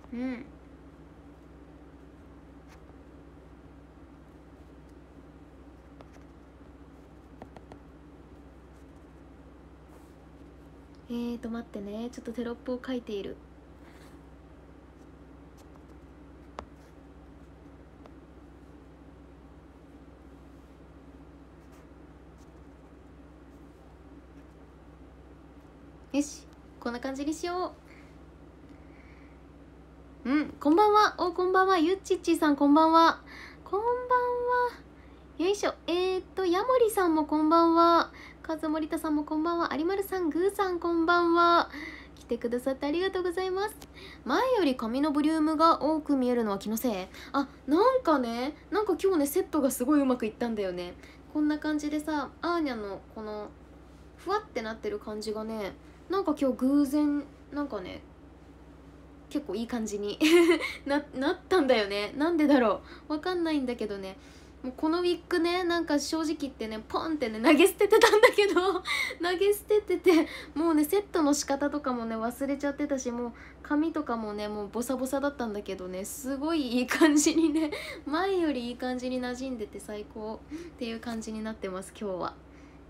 うん。待ってね、ちょっとテロップを書いている。よし、こんな感じにしよう。うん、こんばんは。お、こんばんは。ゆっちっちさん、こんばんは。こんばんは。よいしょ。ヤモリさんもこんばんは。カズモリタさんもこんばんは。有丸さん、グーさん、こんばんは。来てくださってありがとうございます。前より髪のボリュームが多く見えるのは気のせい？あ、なんかね、なんか今日ね、セットがすごいうまくいったんだよね。こんな感じでさ、アーニャのこの、ふわってなってる感じがね、なんか今日偶然、なんかね、結構いい感じになったんだよね。なんでだろう、わかんないんだけどね。もうこのウィッグね、なんか正直言ってね、ポンってね投げ捨ててたんだけど投げ捨ててて、もうねセットの仕方とかもね忘れちゃってたし、もう髪とかもねもうボサボサだったんだけどね、すごいいい感じにね前よりいい感じに馴染んでて最高っていう感じになってます今日は。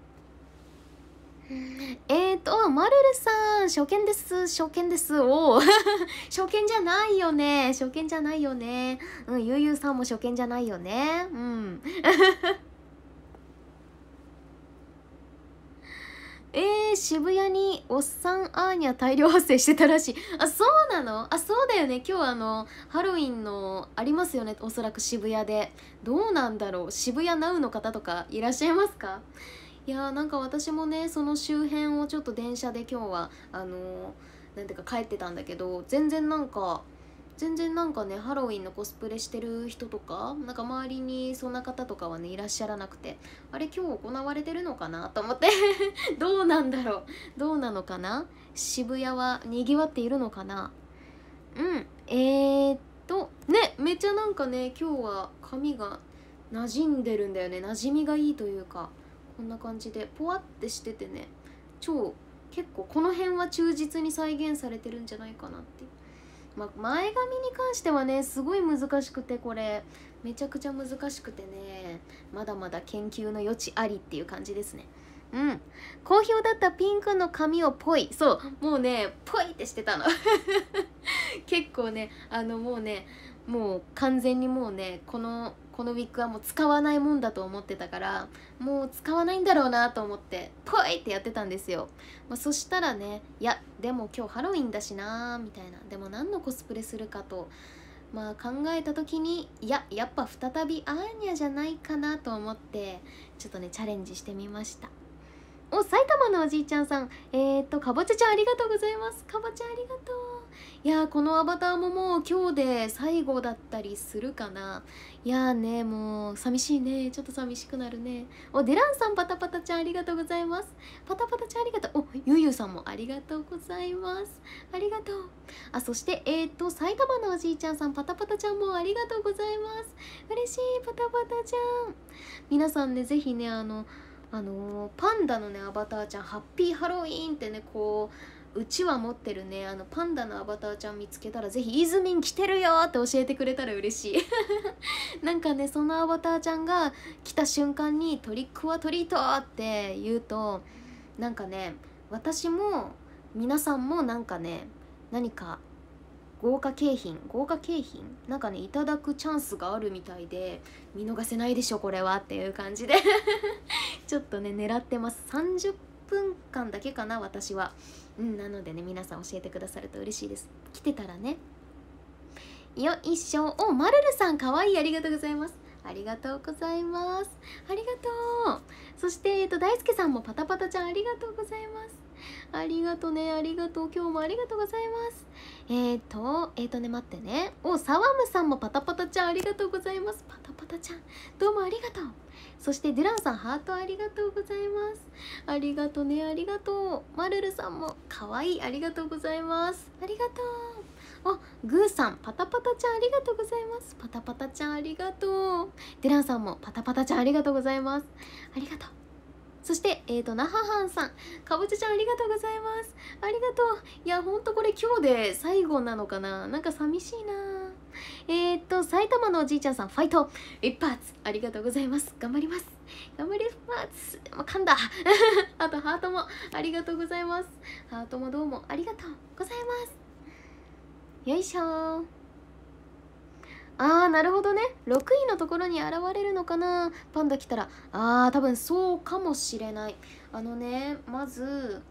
マルルさん、初見です、初見です。お初見じゃないよね、初見じゃないよね。うん、ゆうゆうさんも初見じゃないよね。うん。渋谷におっさんアーニャ大量発生してたらしい。あ、そうなの？あ、そうだよね。今日ハロウィンのありますよね。おそらく渋谷で。どうなんだろう。渋谷ナウの方とかいらっしゃいますか？いやー、なんか私もねその周辺をちょっと電車で今日はなんていうか帰ってたんだけど、全然なんかねハロウィンのコスプレしてる人とかなんか周りにそんな方とかはねいらっしゃらなくて、あれ今日行われてるのかなと思ってどうなんだろう、どうなのかな、渋谷はにぎわっているのかな。うん、ね、めっちゃなんかね今日は髪が馴染んでるんだよね。馴染みがいいというか、こんな感じでポワってしててね、結構この辺は忠実に再現されてるんじゃないかなって。前髪に関してはねすごい難しくて、これめちゃくちゃ難しくてね、まだまだ研究の余地ありっていう感じですね。うん、好評だったピンクの髪をポイ、そう、もうねポイってしてたの結構ねもうね、もう完全にもうねこのウィッグはもう使わないもんだと思ってたから、もう使わないんだろうなと思ってポイってやってたんですよ。そしたらね、いやでも今日ハロウィンだしなーみたいな、でも何のコスプレするかと考えた時に、やっぱ再びアーニャじゃないかなと思って、ちょっとねチャレンジしてみました。お、埼玉のおじいちゃんさん。かぼちゃちゃんありがとうございます。かぼちゃんありがとう。いやー、このアバターももう今日で最後だったりするかな。いやーね、もう寂しいね。ちょっと寂しくなるね。お、デランさんパタパタちゃんありがとうございます。パタパタちゃんありがとう。お、ゆうゆうさんもありがとうございます。ありがとう。あ、そして、埼玉のおじいちゃんさん、パタパタちゃんもありがとうございます。嬉しい、パタパタちゃん。皆さんね、ぜひね、パンダのねアバターちゃん、ハッピーハロウィーンってねこううちわ持ってるねパンダのアバターちゃん見つけたら、ぜひイズミン来てるよって教えてくれたら嬉しいなんかねそのアバターちゃんが来た瞬間にトリックはトリートって言うと、なんかね私も皆さんもなんかね何か豪華景品なんかねいただくチャンスがあるみたいで、見逃せないでしょこれはっていう感じでちょっとね狙ってます。30分間だけかな私は。なのでね皆さん教えてくださると嬉しいです。来てたらね。よいしょ。お、まるるさんかわいい、ありがとうございます。ありがとうございます。ありがとう。そして大輔さんもパタパタちゃんありがとうございます。ありがとね、ありがとう。今日もありがとうございます。待ってね。お、サワムさんもパタパタちゃんありがとうございます。パタパタちゃん、どうもありがとう。そしてデュランさんハートありがとうございます。ありがとね、ありがとう。マルルさんもかわいい、ありがとうございます。ありがとう。あ、グーさんパタパタちゃんありがとうございます。パタパタちゃんありがとう。デュランさんもパタパタちゃんありがとうございます。ありがとう。 そして那覇藩さん、かぼちゃちゃんありがとうございます。ありがとう。いやほんとこれ今日で最後なのかな、なんか寂しいな。埼玉のおじいちゃんさん、ファイト一発ありがとうございます。頑張ります、頑張ります。噛んだあとハートもありがとうございます。ハートもどうもありがとうございます。よいしょー。なるほどね、6位のところに現れるのかな、パンダ来たら。多分そうかもしれない。まず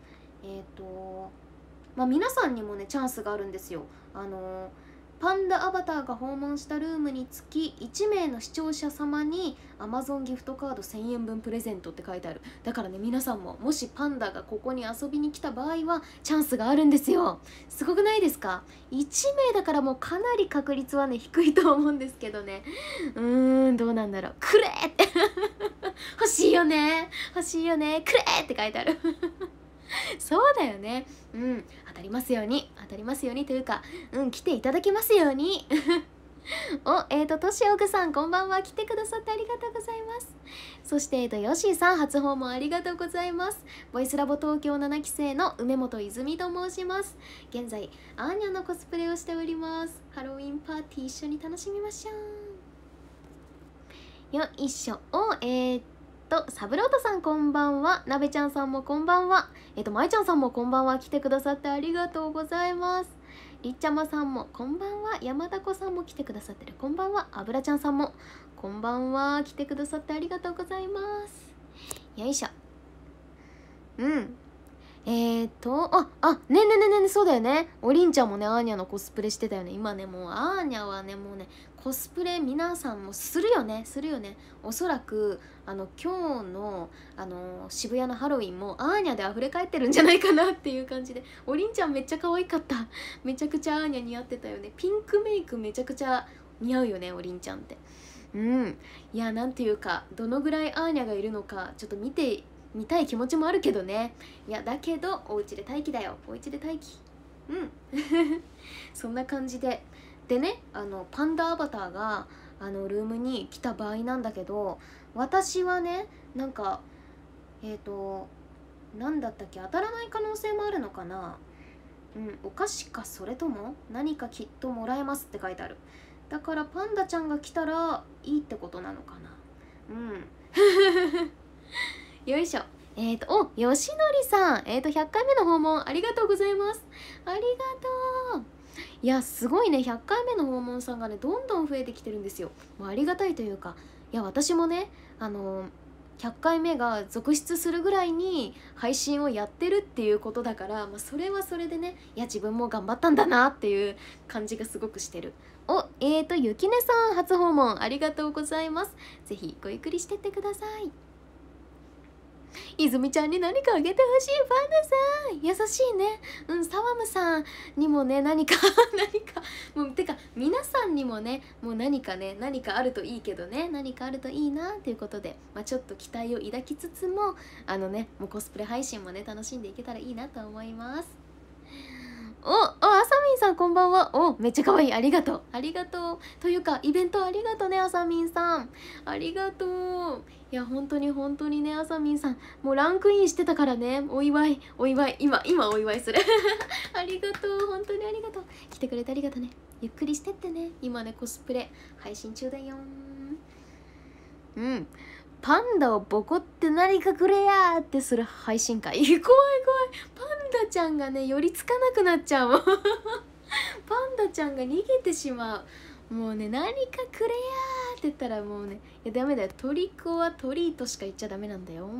皆さんにもねチャンスがあるんですよ。パンダアバターが訪問したルームにつき1名の視聴者様に Amazon ギフトカード1000円分プレゼントって書いてある。だからね、皆さんももしパンダがここに遊びに来た場合はチャンスがあるんですよ。すごくないですか？ 1 名だからもうかなり確率はね低いと思うんですけどね。どうなんだろう。くれって欲しいよね、欲しいよね、くれって書いてあるそうだよね。当たりますように、当たりますようにというか、来ていただきますようにとしおぐさんこんばんは。来てくださってありがとうございます。そしてよしーさん初訪問ありがとうございます。ボイスラボ東京7期生の梅本泉と申します。現在アーニャのコスプレをしております。ハロウィンパーティー一緒に楽しみましょう。よいしょ。サブロートさんこんばんは。なべちゃんさんもこんばんは。まいちゃんさんもこんばんは。来てくださってありがとうございます。りっちゃまさんもこんばんは。山田子さんも来てくださってる、こんばんは。あぶらちゃんさんもこんばんは。来てくださってありがとうございます。よいしょ。ねそうだよね。おりんちゃんもね、アーニャのコスプレしてたよね。今ね、もうアーニャはね、もうね、コスプレ皆さんもするよね、するよね。おそらく、今日の、渋谷のハロウィンもアーニャで溢れ返ってるんじゃないかなっていう感じで、おりんちゃんめっちゃ可愛かった。めちゃくちゃアーニャ似合ってたよね。ピンクメイクめちゃくちゃ似合うよね、おりんちゃんって。いや、なんていうか、どのぐらいアーニャがいるのか、ちょっと見たい気持ちもあるけどね。いやだけどお家で待機だよ、お家で待機。そんな感じでね、パンダアバターがルームに来た場合なんだけど、私はね、なんかなんだったっけ、当たらない可能性もあるのかな。お菓子か、それとも何かきっともらえますって書いてある。だからパンダちゃんが来たらいいってことなのかな。よいしょ。よしのりさん、100回目の訪問ありがとうございます。ありがとう。いや、すごいね、100回目の訪問さんがね、どんどん増えてきてるんですよ。もうありがたいというか、いや、私もね、100回目が続出するぐらいに配信をやってるっていうことだから、それはそれでね、いや、自分も頑張ったんだなっていう感じがすごくしてる。ゆきねさん、初訪問ありがとうございます。ぜひごゆっくりしてってください。泉ちゃんに何かあげてほしい。パンダさん優しいね。サワムさんにもね、何かもうてか皆さんにもね、もう何かあるといいけどね、何かあるといいなということで、ちょっと期待を抱きつつももうコスプレ配信もね楽しんでいけたらいいなと思います。あさみんさんこんばんは。めっちゃ可愛い。ありがとう。ありがとう。というか、イベントありがとうね、あさみんさん。ありがとう。いや、本当にね、あさみんさん。もうランクインしてたからね。お祝い。今お祝いする。ありがとう。本当にありがとう。来てくれてありがとうね。ゆっくりしてってね。今ね、コスプレ配信中だよ。パンダをボコって何かくれやーってする配信会。怖い。パンダちゃんがね、寄りつかなくなっちゃうもん。パンダちゃんが逃げてしまう。もうね、何かくれやーって言ったらもうね、いやダメだよ。トリコはトリートしか言っちゃダメなんだよ。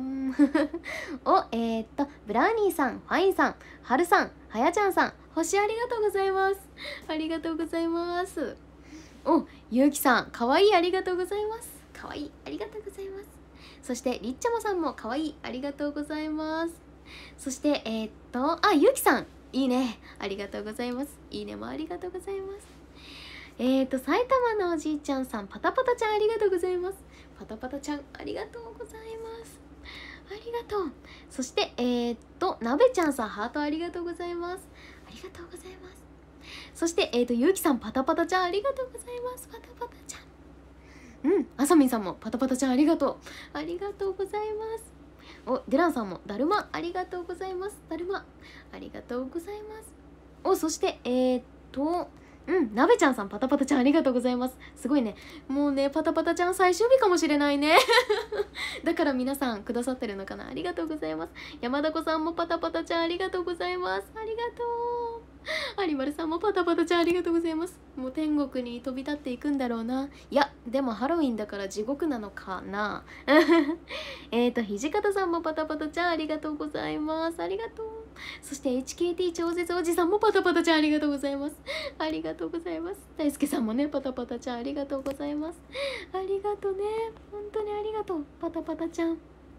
ブラウニーさん、ファインさん、はるさん、はやちゃんさん、星ありがとうございます。ありがとうございます。ゆうきさん、かわいい。ありがとうございます。かわいい。ありがとうございます。そしてりっちゃまさんもかわいい。ありがとうございます。そしてゆうきさん、いいね。ありがとうございます。いいねもありがとうございます。埼玉のおじいちゃんさん、パタパタちゃんありがとうございます。パタパタちゃんありがとうございます。ありがとう。そしてなべちゃんさん、ハートありがとうございます。ありがとうございます。そしてゆうきさん、パタパタちゃんありがとうございます。パタパタちゃん。あさみんさんもパタパタちゃんありがとう。ありがとうございます。 お、デランさんもだるまありがとうございます。だるまありがとうございます。お、そしてなべちゃんさん、パタパタちゃんありがとうございます。すごいね。もうね、パタパタちゃん最終日かもしれないね。だから皆さんくださってるのかな。ありがとうございます。山田子さんもパタパタちゃんありがとうございます。ありがとう。有丸さんもパタパタちゃんありがとうございます。もう天国に飛び立っていくんだろうな。いや、でもハロウィンだから地獄なのかな。土方さんもパタパタちゃんありがとうございます。ありがとう。そして HKT 超絶おじさんもパタパタちゃんありがとうございます。ありがとうございます。大輔さんもね、パタパタちゃんありがとうございます。ありがとうね。本当にありがとう。パタパタちゃん。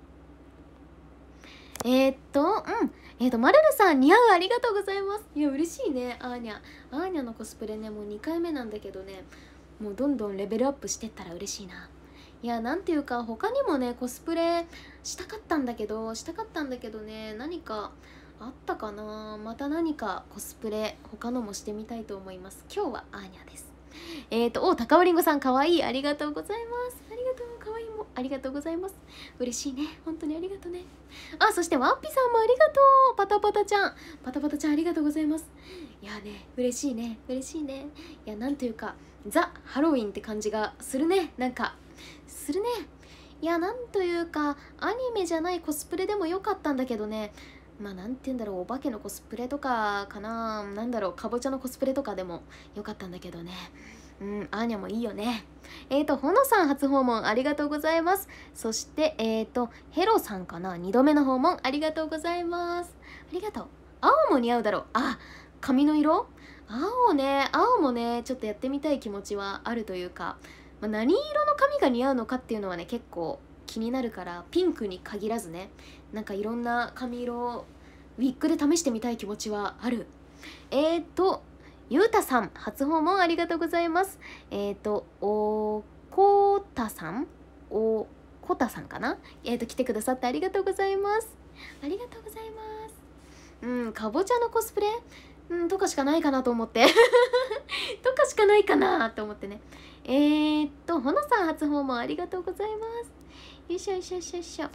マルルさん似合うありがとうございます。いや、嬉しいね、アーニャのコスプレね、もう2回目なんだけどね、もうどんどんレベルアップしてったら嬉しいな。いや、なんていうか、他にもね、コスプレしたかったんだけどね、何かあったかな。また何かコスプレ、他のもしてみたいと思います。今日はアーニャです。高尾りんごさんかわいい。ありがとうございます。ありがとう。かわいいもありがとうございます。嬉しいね。本当にありがとうね。あ、そしてワッピさんもありがとう。パタパタちゃんありがとうございます。いやね、嬉しいね。いや、なんというかザ・ハロウィンって感じがするね。なんかするね。いや、なんというかアニメじゃないコスプレでもよかったんだけどね。まあ、なんて言うんだろう、お化けのコスプレとかかな、なんだろう、かぼちゃのコスプレとかでもよかったんだけどね。アーニャもいいよね。ほのさん初訪問ありがとうございます。そして、ヘロさんかな、2度目の訪問ありがとうございます。ありがとう。青も似合うだろう。あ、髪の色青もね、ちょっとやってみたい気持ちはあるというか、まあ、何色の髪が似合うのかっていうのはね、結構気になるから、ピンクに限らずね、なんかいろんな髪色をウィッグで試してみたい気持ちはある。ゆうたさん初訪問ありがとうございます。おこたさんかな。来てくださってありがとうございます。ありがとうございます。かぼちゃのコスプレとかしかないかなと思ってとかしかないかなと思ってね。ほのさん初訪問ありがとうございます。よいしょよいしょよいしょよいしょ。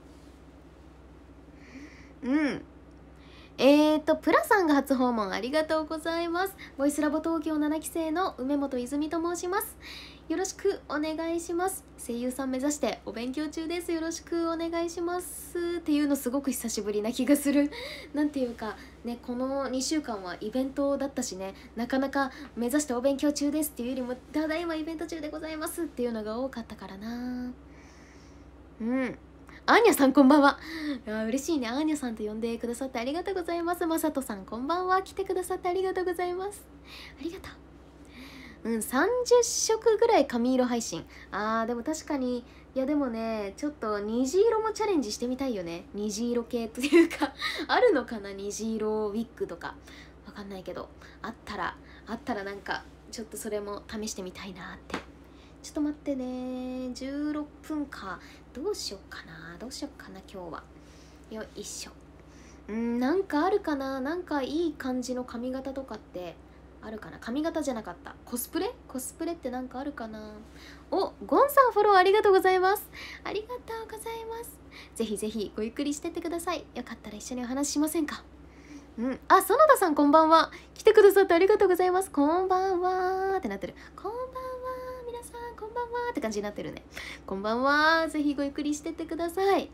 プラさんが初訪問ありがとうございます。ボイスラボ東京7期生の梅本泉と申します。よろしくお願いします。声優さん目指してお勉強中です。よろしくお願いしますっていうのすごく久しぶりな気がする。なんていうかね、この2週間はイベントだったしね、なかなか目指してお勉強中ですっていうよりも、ただいまイベント中でございますっていうのが多かったからな。アーニャさんこんばんは。嬉しいね。アーニャさんと呼んでくださってありがとうございます。まさとさんこんばんは。来てくださってありがとうございます。ありがとう。30色ぐらい髪色配信。でも確かに、いやでもね、ちょっと虹色もチャレンジしてみたいよね。虹色系というかあるのかな、虹色ウィッグとか。わかんないけど、あったらなんか、ちょっとそれも試してみたいなって。ちょっと待ってね、16分か。どうしよっかな今日は。よいしょ。なんかあるかな。なんかいい感じの髪型とかってあるかな。髪型じゃなかった。コスプレってなんかあるかな。お、ゴンさんフォローありがとうございます。ありがとうございます。ぜひぜひごゆっくりしてってください。よかったら一緒にお話ししませんか。園田さんこんばんは。来てくださってありがとうございます。こんばんはってなってる。こんばんは。皆さんこんばんはって感じになってるね。こんばんは。ぜひごゆっくりしてってください。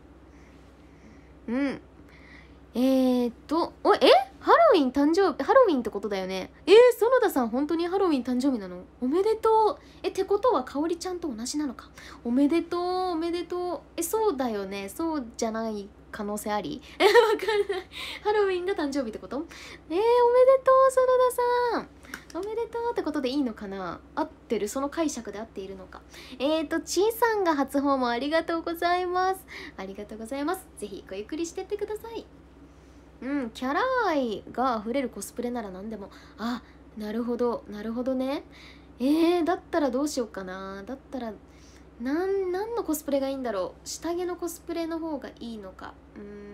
ハロウィンってことだよね。園田さん本当にハロウィン誕生日なの？おめでとう。ってことはかおりちゃんと同じなのか。おめでとうおめでとう。そうだよね。そうじゃない可能性ありわかんない。ハロウィンが誕生日ってこと？おめでとう園田さん。おめでとうってことでいいのかな。合ってる、その解釈で合っているのか。ちいさんが初訪問ありがとうございます。ありがとうございます。ぜひごゆっくりしてってください。キャラ愛が溢れるコスプレなら何でも。なるほどね。だったらどうしようかな。だったら何のコスプレがいいんだろう。下着のコスプレの方がいいのか。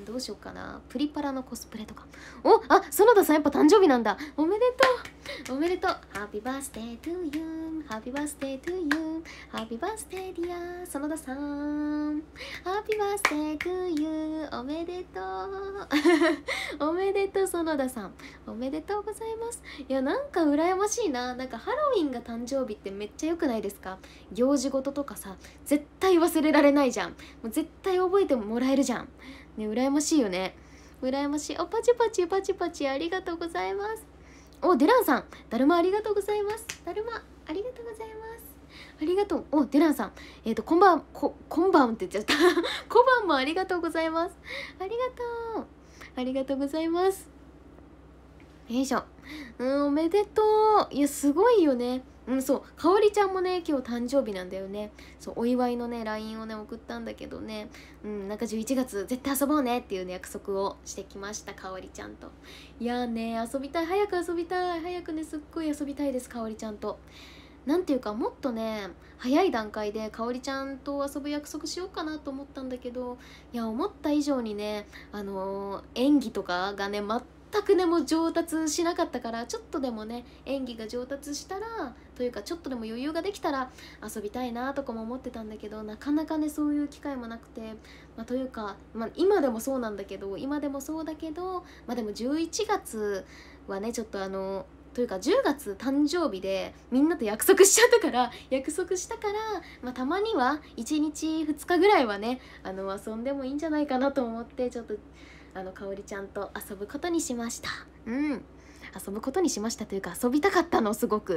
どうしようかな。プリパラのコスプレとか。あ、園田さんやっぱ誕生日なんだ。おめでとうおめでとう。Happy birthday to you Happy birthday to you Happy birthday dear 園田さん Happy birthday to you おめでとうおめでとう園田さん、おめでとうございます。いや、なんか羨ましいな。なんかハロウィンが誕生日ってめっちゃ良くないですか？行事事とかさ、絶対忘れられないじゃん。もう絶対覚えてもらえるじゃんね。羨ましいよね。羨ましい。パチパチパチパチ、ありがとうございます。デランさん、だるまありがとうございます。だるまありがとうございます。ありがとう。デランさん、こんばんって言っちゃった小判もありがとうございます。ありがとう。ありがとうございます。よいしょ。おめでとう。いや、すごいよね。そう、かおりちゃんもね、今日誕生日なんだよね。そう、お祝いのね、LINE をね、送ったんだけどね。なんか11月、絶対遊ぼうねっていうね、約束をしてきました、かおりちゃんと。いやーね、遊びたい。早く遊びたい。早くね、すっごい遊びたいです、かおりちゃんと。なんていうか、もっとね、早い段階でかおりちゃんと遊ぶ約束しようかなと思ったんだけど、いや、思った以上にね、演技とかがね、全くねもう上達しなかったから、ちょっとでもね演技が上達したらというか、ちょっとでも余裕ができたら遊びたいなとかも思ってたんだけど、なかなかねそういう機会もなくて、というか、今でもそうなんだけど、でも11月はねちょっとというか10月誕生日でみんなと約束しちゃったから、たまには1日2日ぐらいはね遊んでもいいんじゃないかなと思って、ちょっとかおりちゃんと遊ぶことにしました。遊ぶことにしましたというか、遊びたかったの、すごく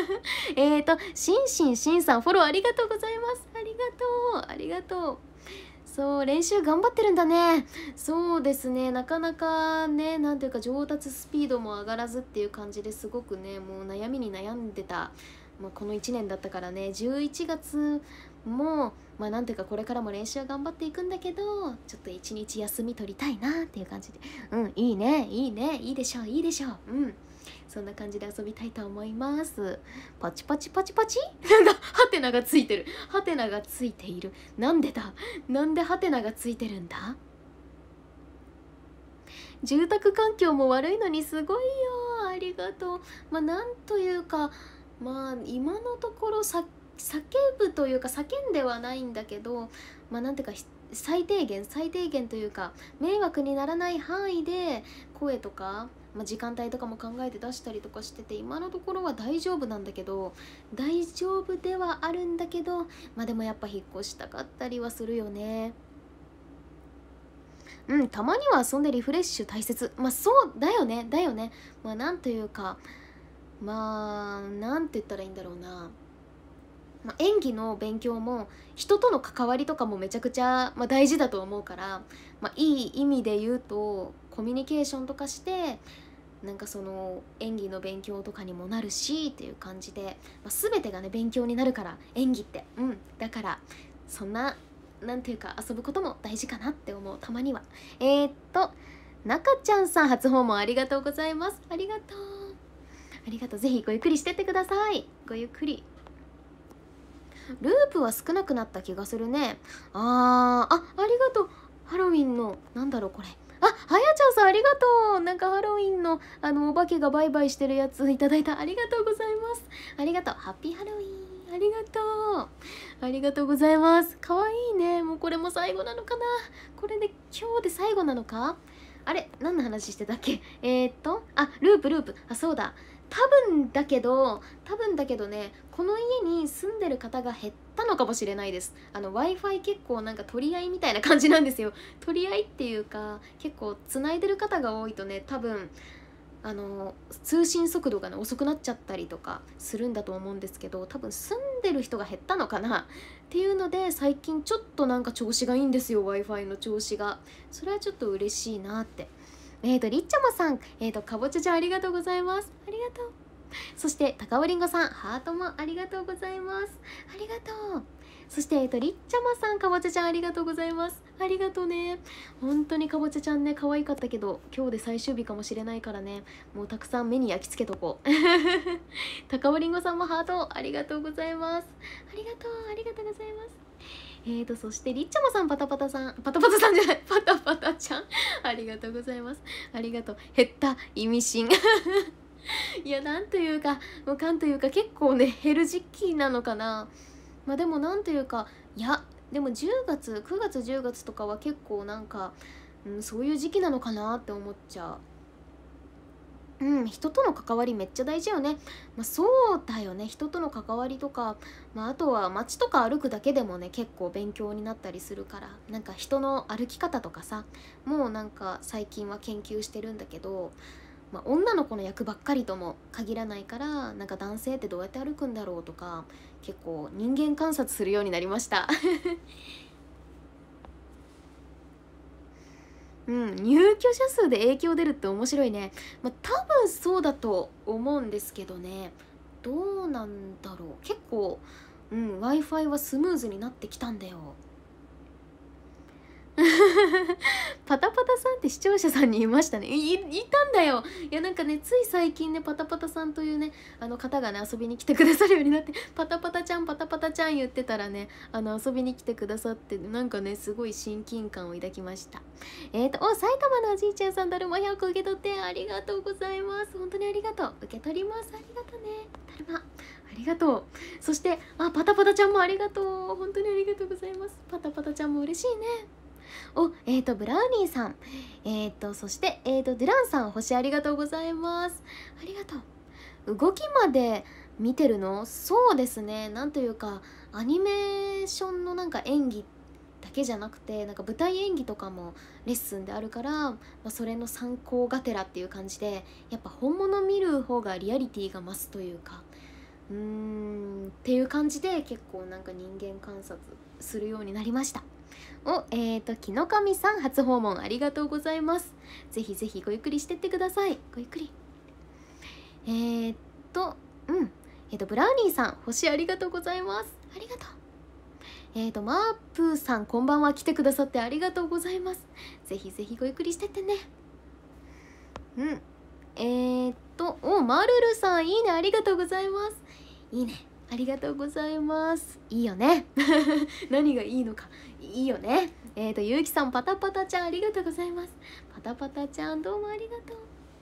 しんさん、フォローありがとうございます。ありがとう。そう、練習頑張ってるんだね。そうですね、なかなかね、なんていうか上達スピードも上がらずっていう感じですごくね、もう悩みに悩んでた、この1年だったからね。11月もなんていうかこれからも練習は頑張っていくんだけど、ちょっと1日休み取りたいなっていう感じで、いいね、いいでしょう。そんな感じで遊びたいと思います。パチパチパチパチなんかハテナがついてる。なんでハテナがついてるんだ。住宅環境も悪いのにすごいよ。ありがとう。なんというか、今のところ叫ぶというか叫んではないんだけど、なんていうか最低限というか、迷惑にならない範囲で声とか、時間帯とかも考えて出したりとかしてて、今のところは大丈夫なんだけど、大丈夫ではあるんだけど、でもやっぱ引っ越したかったりはするよね。たまには遊んでリフレッシュ大切。そうだよね。なんというか、なんて言ったらいいんだろうな。演技の勉強も人との関わりとかもめちゃくちゃ、大事だと思うから、いい意味で言うとコミュニケーションとかして、なんかその演技の勉強とかにもなるしっていう感じで、全てがね勉強になるから、演技って。だからそんな、なんていうか遊ぶことも大事かなって思う、たまには。中ちゃんさん、初訪問ありがとうございます。ありがとう。ぜひごゆっくりしてってください。ごゆっくり。ループは少なくなった気がするね。ありがとう。ハロウィンのなんだろうこれ。はやちゃんさん、ありがとう。なんかハロウィンのお化けがバイバイしてるやついただいた。ありがとうございます。ありがとう。ハッピーハロウィン。ありがとうございます。かわいいね。もうこれも最後なのかな。これで今日で最後なのか。あれ、何の話してたっけ。ループ。そうだ。多分だけどね、この家に住んでる方が減ったのかもしれないです。Wi-Fi 結構なんか取り合いみたいな感じなんですよ。取り合いっていうか、結構つないでる方が多いとね、多分通信速度がね遅くなっちゃったりとかするんだと思うんですけど、多分住んでる人が減ったのかなっていうので、最近ちょっとなんか調子がいいんですよ、 Wi-Fi の調子が。それはちょっと嬉しいなって。りっちゃまさん、かぼちゃちゃんありがとうございます。ありがとう。そして高尾りんごさん、ハートもありがとうございます。ありがとう。 そして、りっちゃまさん、かぼちゃちゃんありがとうございます。ありがとうね。本当にかぼちゃちゃんね、可愛かったけど、今日で最終日かもしれないからね、もうたくさん目に焼き付けとこう。高尾りんごさんもハート、ありがとうございます。ありがとう、ありがとうございます。そしてりっちゃまさん、パタパタさん、パタパタさんじゃない、パタパタちゃんありがとうございます。ありがとう。減った意味深いや、なんというか、もうかんというか、結構ね、減る時期なのかな。まあでもなんというか、いやでも10月9月10月とかは結構なんか、そういう時期なのかなって思っちゃう。人との関わりめっちゃ大事よね。まあそうだよね、人との関わりとか、あとは街とか歩くだけでもね結構勉強になったりするから、なんか人の歩き方とかさ、もうなんか最近は研究してるんだけど、女の子の役ばっかりとも限らないから、なんか男性ってどうやって歩くんだろうとか、結構人間観察するようになりました入居者数で影響出るって面白いね。多分そうだと思うんですけどね、どうなんだろう。結構Wi-Fi はスムーズになってきたんだよパタパタさんって視聴者さんにいましたね。いたんだよ。いやなんかね、つい最近ね、パタパタさんというね方がね遊びに来てくださるようになって、パタパタちゃんパタパタちゃん言ってたらね、遊びに来てくださって、なんかねすごい親近感を抱きました。埼玉のおじいちゃんさん、だるま100個受け取ってありがとうございます。本当にありがとう。受け取ります。ありがとうね、だるま。ありがとう。そしてパタパタちゃんもありがとう。本当にありがとうございます。パタパタちゃんも嬉しいね。ブラウニーさん、そして、ドゥランさん、星ありがとうございます。ありがとう。動きまで見てるの？そうですね。なんというか、アニメーションのなんか演技だけじゃなくて、なんか舞台演技とかもレッスンであるから、それの参考がてらっていう感じで、やっぱ本物見る方がリアリティが増すというか、っていう感じで結構なんか人間観察するようになりました。木の神さん、初訪問ありがとうございます。ぜひぜひごゆっくりしてってください。ごゆっくり。ブラウニーさん、星ありがとうございます。ありがとう。マープーさん、こんばんは。来てくださってありがとうございます。ぜひぜひごゆっくりしてってね。マルルさん、いいね、ありがとうございます。いいね、ありがとうございます。いいよね。何がいいのか。いいよね。ゆうきさん、パタパタちゃん、ありがとうございます。パタパタちゃん、どうもありがと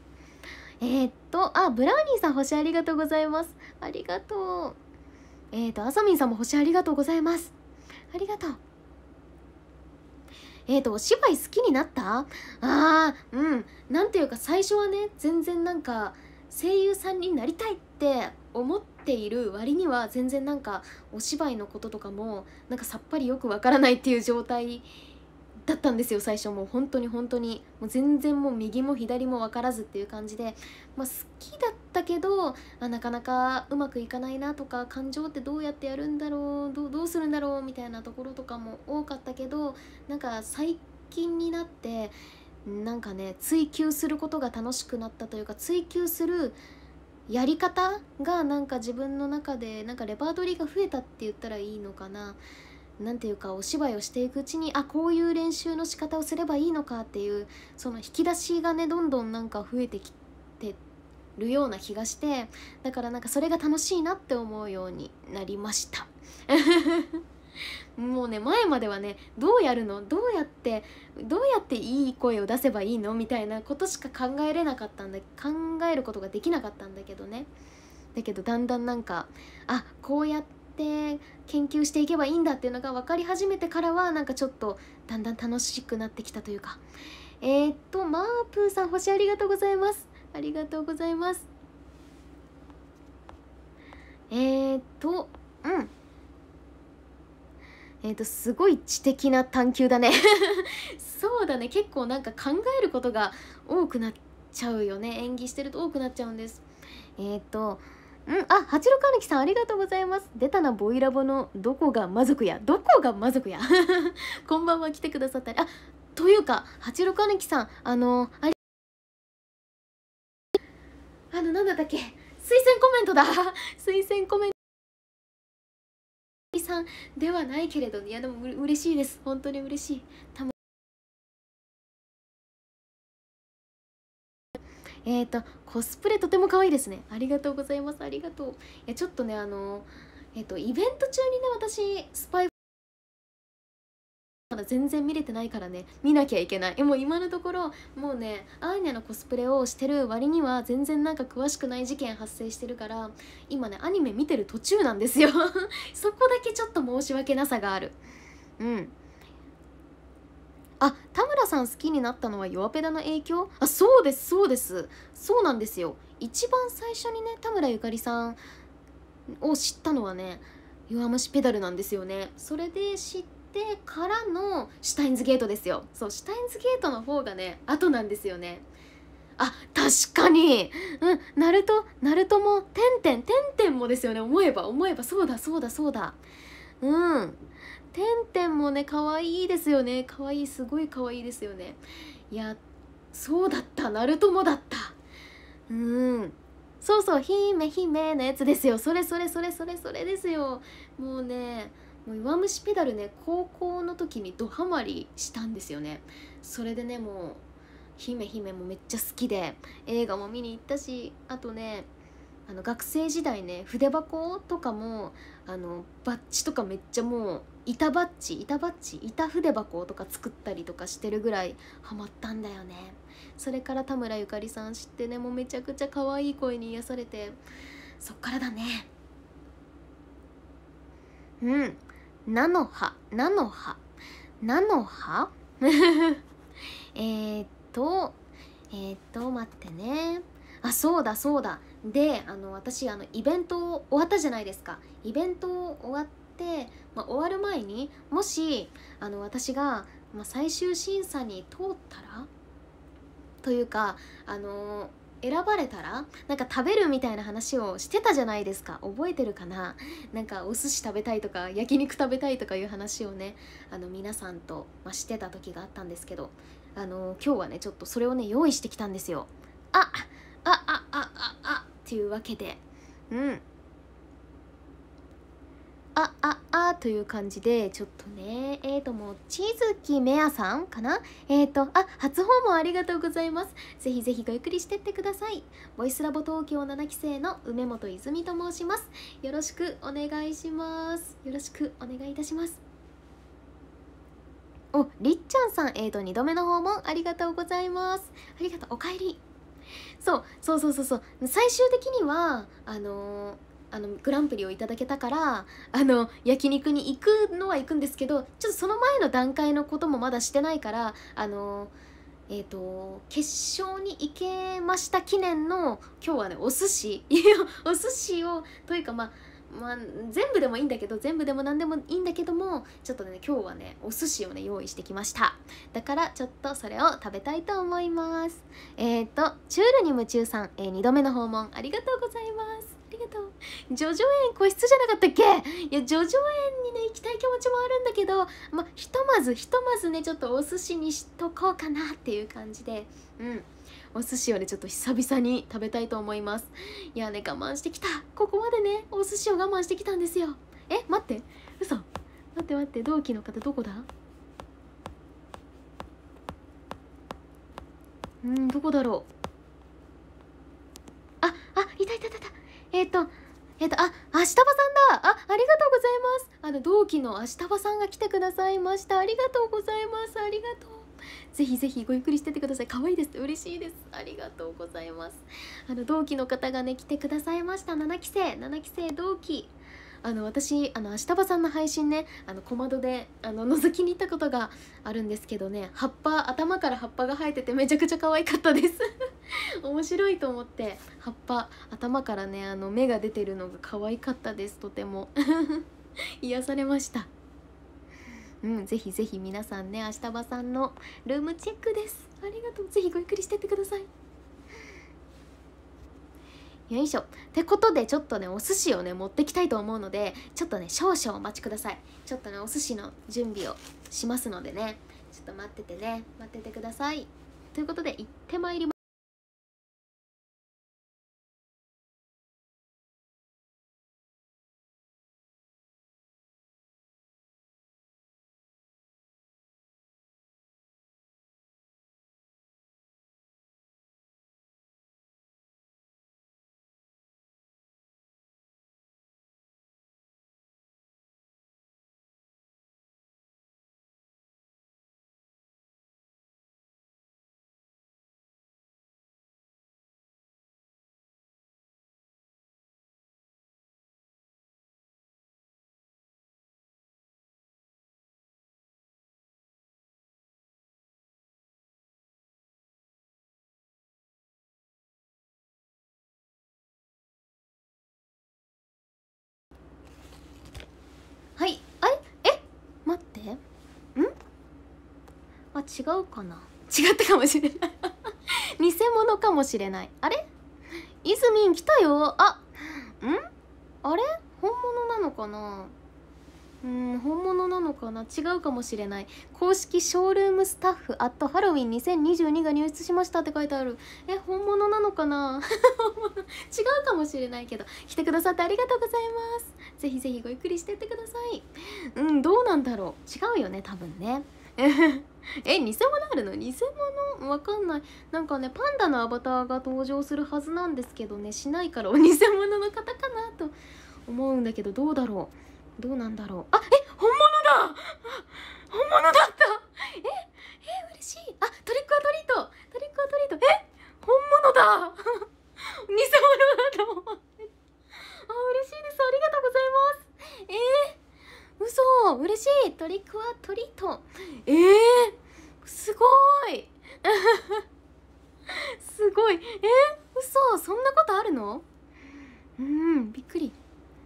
う。ブラウニーさん、星ありがとうございます。ありがとう。あさみんさんも星ありがとうございます。ありがとう。お芝居好きになった？なんていうか、最初はね、全然なんか、声優さんになりたいって思っている割には、全然なんかお芝居のこととかもなんかさっぱりよくわからないっていう状態だったんですよ。最初もう本当にもう全然もう右も左も分からずっていう感じで、好きだったけどなかなかうまくいかないなとか、感情ってどうやってやるんだろう、どうするんだろうみたいなところとかも多かったけど、なんか最近になってなんかね、追求することが楽しくなったというか、追求するやり方がなんか自分の中でなんかレパートリーが増えたって言ったらいいのかな。なんていうか、お芝居をしていくうちに、こういう練習の仕方をすればいいのかっていう、その引き出しがねどんどんなんか増えてきてるような気がして、だからなんかそれが楽しいなって思うようになりましたもうね、前まではね、どうやるの、どうやっていい声を出せばいいのみたいなことしか考えることができなかったんだけどね。だけどだんだんなんか、こうやって研究していけばいいんだっていうのが分かり始めてからは、なんかちょっとだんだん楽しくなってきたというか。マープーさん、星ありがとうございます。ありがとうございます。すごい知的な探求だねそうだね、結構なんか考えることが多くなっちゃうよね。演技してると多くなっちゃうんです。八六兄貴さん、ありがとうございます。出たな、ボイラボのどこが魔族やこんばんは、来てくださったり、というか八六兄貴さん、なんだったっけ、推薦コメントだ推薦コメントさんではないけれど、いやでも嬉しいです、本当に嬉しい。コスプレとても可愛いですね。ありがとうございます。ありがとう。いやちょっとねイベント中にね、私スパイまだ全然見れてないからね、見なきゃいけない。もう今のところもうね、アーニャのコスプレをしてる割には全然なんか詳しくない事件発生してるから、今ねアニメ見てる途中なんですよそこだけちょっと申し訳なさがある。うん。あ、田村さん好きになったのは弱ペダの影響？あ、そうですそうです、そうなんですよ。一番最初にね田村ゆかりさんを知ったのはね弱虫ペダルなんですよね。それで知ってからのシュタインズゲートですよ。そう、シュタインズゲートの方がね後なんですよね。あ、確かに。うん、ナルトもてんてんもですよね。思えば思えば、そうだそうだそうだ。うん、てんもね可愛いですよね。可愛い、すごい可愛いですよね。いや、そうだった、ナルトもだった。うん、そうそう、姫のやつですよ。それですよ。もうね、もう弱虫ペダルね、高校の時にドハマりしたんですよね。それでね、もう姫もめっちゃ好きで映画も見に行ったし、あとね学生時代ね筆箱とかもバッジとかめっちゃもう板筆箱とか作ったりとかしてるぐらいハマったんだよね。それから田村ゆかりさん知ってね、もうめちゃくちゃ可愛い声に癒されて、そっからだね。うん、菜の葉えーっと待ってね。あ、そうだそうだ。で私イベント終わったじゃないですか。イベント終わって、終わる前にもし私が、最終審査に通ったらというか選ばれたらなんか食べるみたいな話をしてたじゃないですか。覚えてるかな。なんかお寿司食べたいとか焼肉食べたいとかいう話をね皆さんと、してた時があったんですけど、今日はねちょっとそれをね用意してきたんですよ。っていうわけで、うんという感じで、ちょっとねもうちづきめやさんかな。初訪問ありがとうございます。ぜひぜひごゆっくりしてってください。ボイスラボ東京7期生の梅本泉と申します。よろしくお願いします。よろしくお願いいたします。お、りっちゃんさん、2度目の訪問ありがとうございます。ありがとう、おかえり。そう最終的にはグランプリをいただけたから焼肉に行くのは行くんですけど、ちょっとその前の段階のこともまだしてないから決勝に行けました記念の今日はねお寿司お寿司をというか全部でもいいんだけど、全部でも何でもいいんだけども、ちょっとね今日はねお寿司をね用意してきました。だからちょっとそれを食べたいと思います。チュールに夢中さん、2度目の訪問ありがとうございます。ありがとう。ジョジョ園個室じゃなかったっけ？いや、ジョジョ園にね行きたい気持ちもあるんだけど、ひとまずねちょっとお寿司にしとこうかなっていう感じで、お寿司をねちょっと久々に食べたいと思います。いやね、我慢してきた。ここまでねお寿司を我慢してきたんですよ。待って、嘘。待って、同期の方どこだ？どこだろう。いた。足束さんだ。ありがとうございます。同期の足束さんが来てくださいました。ありがとうございます。ありがとう。ぜひぜひごゆっくりしてってください。可愛いです。嬉しいです。ありがとうございます。同期の方がね来てくださいました。7期生同期。私足束さんの配信ね小窓で覗きに行ったことがあるんですけどね、頭から葉っぱが生えててめちゃくちゃ可愛かったです面白いと思って、頭からね芽が出てるのが可愛かったです。とても癒されました。ぜひぜひ皆さんね足束さんのルームチェックです。ありがとう。ぜひごゆっくりしてってください。よいしょ。ってことでちょっとねお寿司をね持ってきたいと思うので、ちょっとね少々お待ちください。ちょっとねお寿司の準備をしますのでね、ちょっと待っててください。ということで行ってまいります。 違うかな、違ったかもしれない偽物かもしれない。あれ、いずみん来たよ。あれ本物なのかな、本物なのかな、違うかもしれない。公式ショールームスタッフアットハロウィン2022が入室しましたって書いてある。本物なのかな違うかもしれないけど、来てくださってありがとうございます。ぜひぜひごゆっくりしてってください。どうなんだろう、違うよね多分ね偽物あるの？偽物わかんない。なんかね、パンダのアバターが登場するはずなんですけどね、しないから偽物の方かなと思うんだけど、どうだろう、どうなんだろう。本物だ、本物だった。嬉しい。トリックアトリート、トリックアトリート、本物だ偽物だと思って、嬉しいです。ありがとうございます。嘘、嬉しい。トリックアトリート、すごいすごい。嘘、そんなことあるの？びっくり。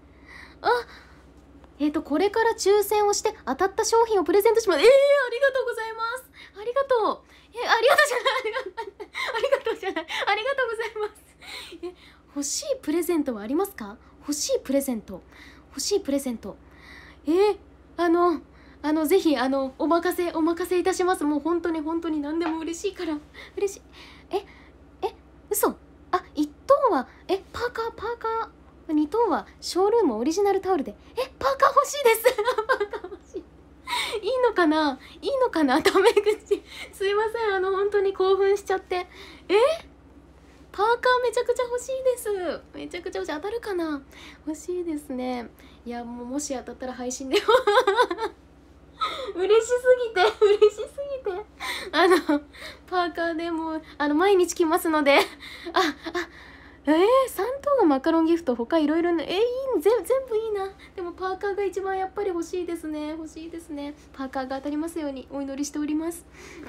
これから抽選をして当たった商品をプレゼントします。ありがとうございます。ありがとう。ありがとうじゃない。ありがとうじゃない。ありがとうございます。欲しいプレゼントはありますか？欲しいプレゼント。欲しいプレゼント。ぜひ、お任せいたします。もう本当に本当に何でも嬉しいから。嬉しい。嘘。1等は、パーカー。2等はショールームオリジナルタオルで。パーカー欲しいですパーカー欲しい。いいのかな、タメ口。すいません、本当に興奮しちゃって。パーカーめちゃくちゃ欲しいです。めちゃくちゃ欲しい。当たるかな、欲しいですね。いや、もし当たったら配信で嬉しすぎてパーカーでも毎日来ますので3等がマカロンギフト、他いろいろね、全部いいな。でもパーカーが一番やっぱり欲しいですね。パーカーが当たりますようにお祈りしております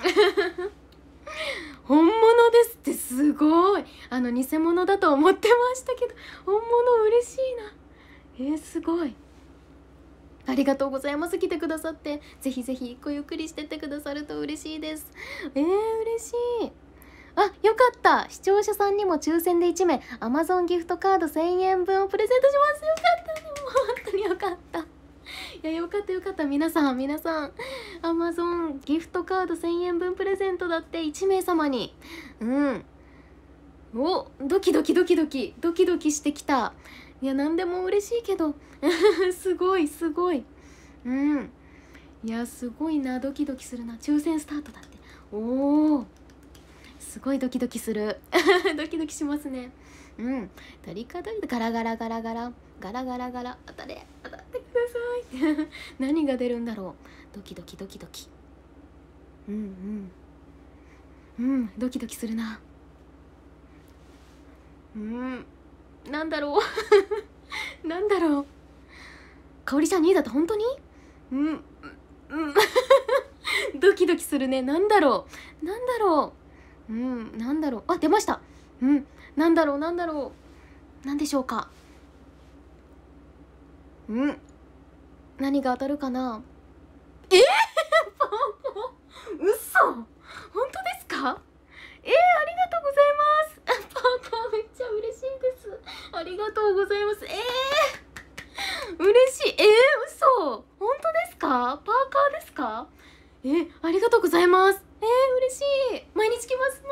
本物ですって、すごい。偽物だと思ってましたけど、本物嬉しいな。すごい。ありがとうございます。来てくださって、ぜひぜひごゆっくりしてってくださると嬉しいです。嬉しい。よかった。視聴者さんにも抽選で1名 Amazon ギフトカード1000円分をプレゼントします。よかったね、もう本当によかった。いや、よかった皆さん Amazon ギフトカード1000円分プレゼントだって、1名様に。ドキドキしてきた。いや、何でも嬉しいけどすごい。いや、すごいな。ドキドキするな。抽選スタートだって。すごいドキドキするドキドキしますね。トリカドリガラガラ当たってください何が出るんだろう。ドキドキドキドキするな。なんだろうかおりちゃん2位だった。本当にドキドキするね。なんだろう。出ました。なんだろう。なんでしょうか。何が当たるかな。嘘、本当ですか。ありがとうございます。パーカーめっちゃ嬉しいです。ありがとうございます。嬉しい。嘘、本当ですか。パーカーですか。ありがとうございます。嬉しい。毎日来ます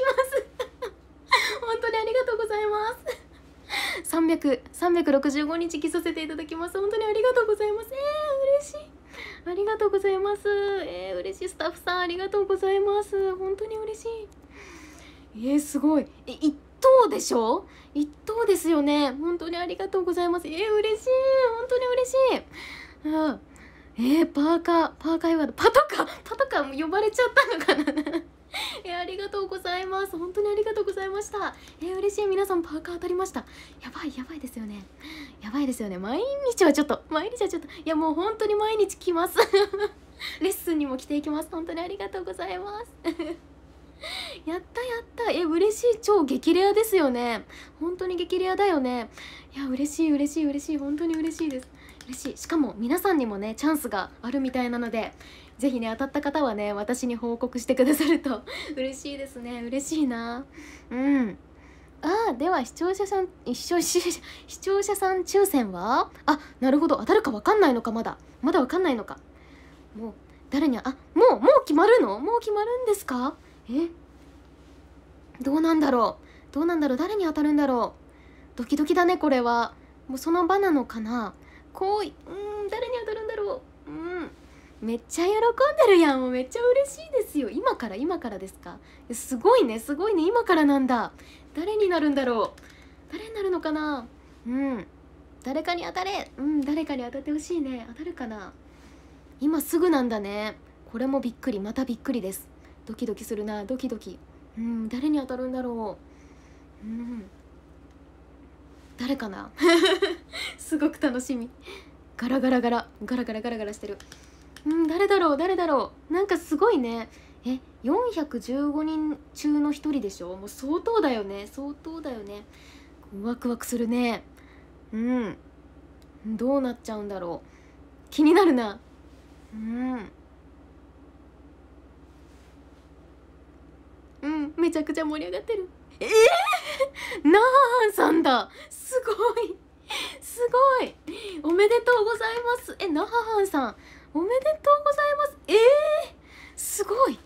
本当にありがとうございます365日着させていただきます。本当にありがとうございます。嬉しい。ありがとうございます。嬉しい。スタッフさんありがとうございます。本当に嬉しい。すごい。1等でしょ。1等ですよね。本当にありがとうございます。嬉しい。本当に嬉しい。パーカーよかった。パトカー呼ばれちゃったのかなありがとうございます。本当にありがとうございました。嬉しい。皆さんパーカー当たりました。やばいですよね。毎日はちょっと。いや、もう本当に毎日来ますレッスンにも来ていきます。本当にありがとうございますやった。嬉しい。超激レアですよね。本当に激レアだよね。いや、嬉しい。本当に嬉しいです。 嬉しい。しかも皆さんにもねチャンスがあるみたいなので、ぜひね当たった方はね私に報告してくださると嬉しいですね。嬉しいな。うん。では視聴者さん抽選は、なるほど、当たるか分かんないのか。まだ分かんないのか。もう誰にもう決まるの？もう決まるんですか？どうなんだろう、誰に当たるんだろう。ドキドキだねこれは。もうその場なのかな。誰に当たるんだろう。めっちゃ喜んでるやん。もうめっちゃ嬉しいですよ。今からですか？すごいね今からなんだ。誰になるんだろう。誰になるのかな。誰かに当たれ。誰かに当たってほしいね。当たるかな。今すぐなんだね。これもびっくり、またびっくりです。ドキドキするな、ドキドキ。誰に当たるんだろう。誰かなすごく楽しみ。ガラガラしてる。誰だろう。なんかすごいね。415人中の一人でしょ。もう相当だよね。ワクワクするね。どうなっちゃうんだろう。気になるな。めちゃくちゃ盛り上がってる。ナーハンさんだ。すごい。おめでとうございます。ナハハンさんおめでとうございます。すごい。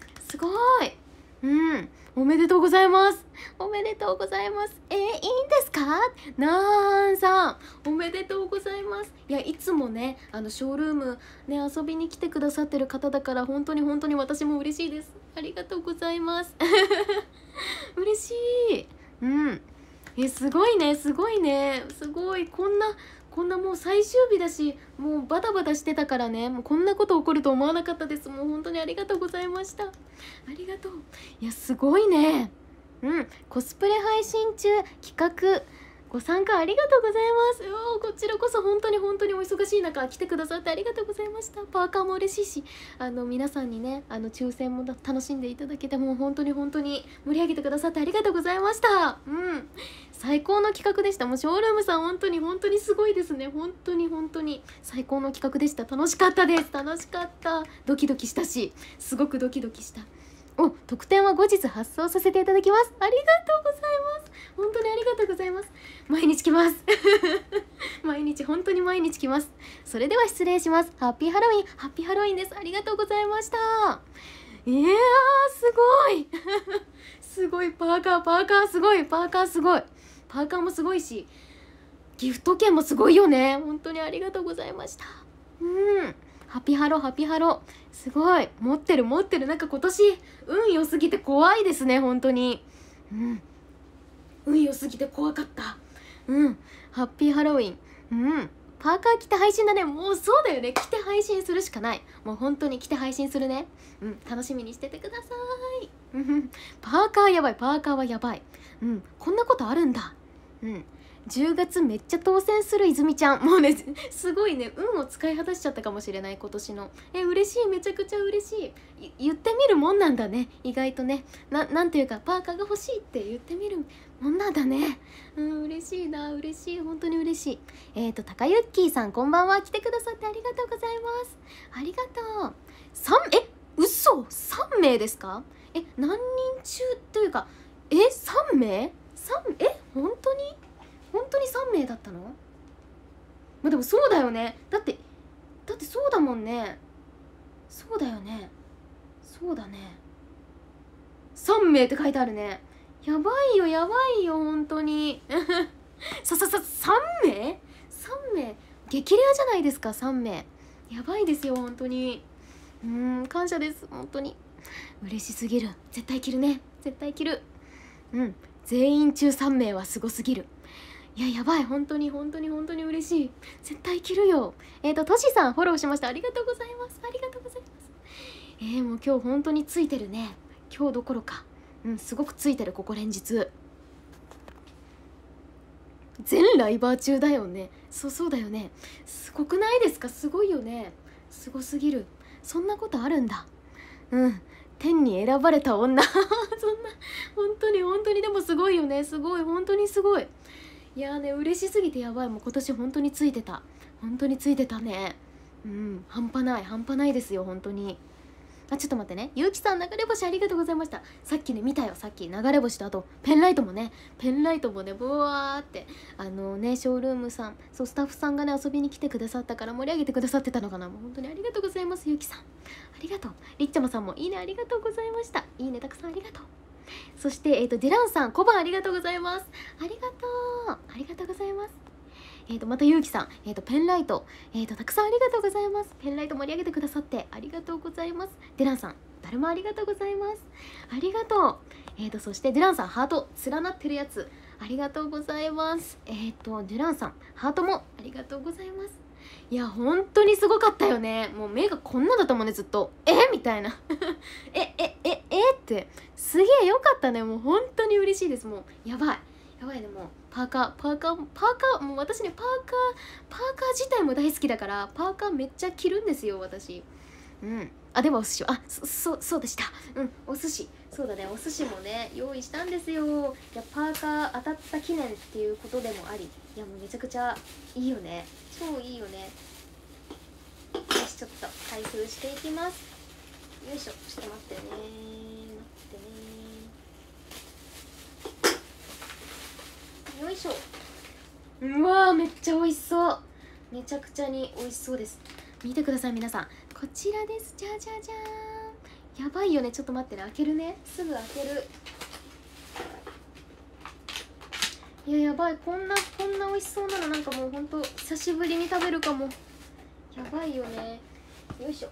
おめでとうございます。いいんですか？ナーハンさんおめでとうございます。いつもねショールームね遊びに来てくださってる方だから、本当に私も嬉しいです。ありがとうございます嬉しい。すごいね。こんなもう最終日だし、もうバタバタしてたからね、もうこんなこと起こると思わなかったです。もう本当にありがとうございました。ありがとう。すごいね。コスプレ配信中企画ご参加ありがとうございます。こちらこそ本当にお忙しい中来てくださってありがとうございました。パーカーも嬉しいし、皆さんにね抽選も楽しんでいただけて、もう本当に盛り上げてくださってありがとうございました。最高の企画でした。もうショールームさん本当にすごいですね。本当に最高の企画でした。楽しかったです。ドキドキしたし、すごくドキドキした。特典は後日発送させていただきます。ありがとうございます。本当にありがとうございます。毎日来ます本当に毎日来ます。それでは失礼します。ハッピーハロウィンです。ありがとうございました。すごいすごい。パーカーすごい。パーカーもすごいし、ギフト券もすごいよね。本当にありがとうございました。ハピハロすごい。持ってる。なんか今年運良すぎて怖いですね。本当に運良すぎて怖かった。ハッピーハロウィン。パーカー着て配信だね。もうそうだよね。着て配信するしかない。もう本当に着て配信するね。楽しみにしててください。パーカーやばい。パーカーはやばい。こんなことあるんだ。10月めっちゃ当選する泉ちゃん。もうねすごいね、運を使い果たしちゃったかもしれない今年の。嬉しい。めちゃくちゃ嬉しい。言ってみるもんなんだね、意外とね。なんていうか、パーカーが欲しいって言ってみるもんなんだね。嬉しいな。本当に嬉しい。高ゆっきーさんこんばんは。来てくださってありがとうございます。ありがとう。嘘3名ですか？何人中というか3名？本当に3名だったの？でもそうだよね。だってそうだもんね。そうだよね。そうだね。3名って書いてあるね。やばいよ本当に3名？ 3 名激レアじゃないですか。3名やばいですよ本当に。感謝です。本当に嬉しすぎる。絶対着るね。全員中3名はすごすぎる。やばい。本当に嬉しい。絶対着るよ。トシさんフォローしました。ありがとうございます。もう今日本当についてるね。今日どころかすごくついてる。ここ連日全ライバー中だよね。そうだよね。すごくないですか？すごいよね。すごすぎる。そんなことあるんだ。天に選ばれた女そんな本当にでもすごいよね。本当にすごい。 いやーね、嬉しすぎてやばい。もう今年本当についてた。本当についてたね。うん、半端ない半端ないですよ本当に。あ、ちょっと待ってね。ゆうきさん、流れ星ありがとうございました。さっきね、見たよ。さっき流れ星と、あとペンライトもね、ブワーってショールームさん、そう、スタッフさんがね、遊びに来てくださったから盛り上げてくださってたのかな。もう本当にありがとうございます。ゆうきさん、ありがとう。りっちゃまさんもいいね、ありがとうございました。いいねたくさんありがとう。そしてディランさん、小判ありがとうございます。ありがとう、ありがとうございます。またゆうきさん、ペンライト、たくさんありがとうございます。ペンライト盛り上げてくださってありがとうございます。ディランさん、だるまありがとうございます。ありがとう。そしてディランさん、ハート連なってるやつありがとうございます。ディランさん、ハートもありがとうございます。いや本当にすごかったよね。もう目がこんなだったもんね、ずっとみたいなってすげえよかったね。もう本当に嬉しいです。もうやばいやばいね。もうパーカー、もう私ね、パーカー自体も大好きだから、パーカーめっちゃ着るんですよ私。うん。あ、でもお寿司を、そうでした。うん、お寿司、そうだね、お寿司もね用意したんですよ。いや、パーカー当たった記念っていうことでもあり、いやもうめちゃくちゃいいよね。超いいよね。よし、ちょっと開封していきます。よいしょ、ちょっと待ってね、よいしょ。うわー、めっちゃ美味しそう。めちゃくちゃに美味しそうです。見てください皆さん、こちらです。じゃじゃじゃーん。やばいよね。ちょっと待ってね、開けるね、すぐ開ける。いや、やばい。こんな美味しそうなの、なんかもうほんと久しぶりに食べるかも。やばいよね。よいしょ。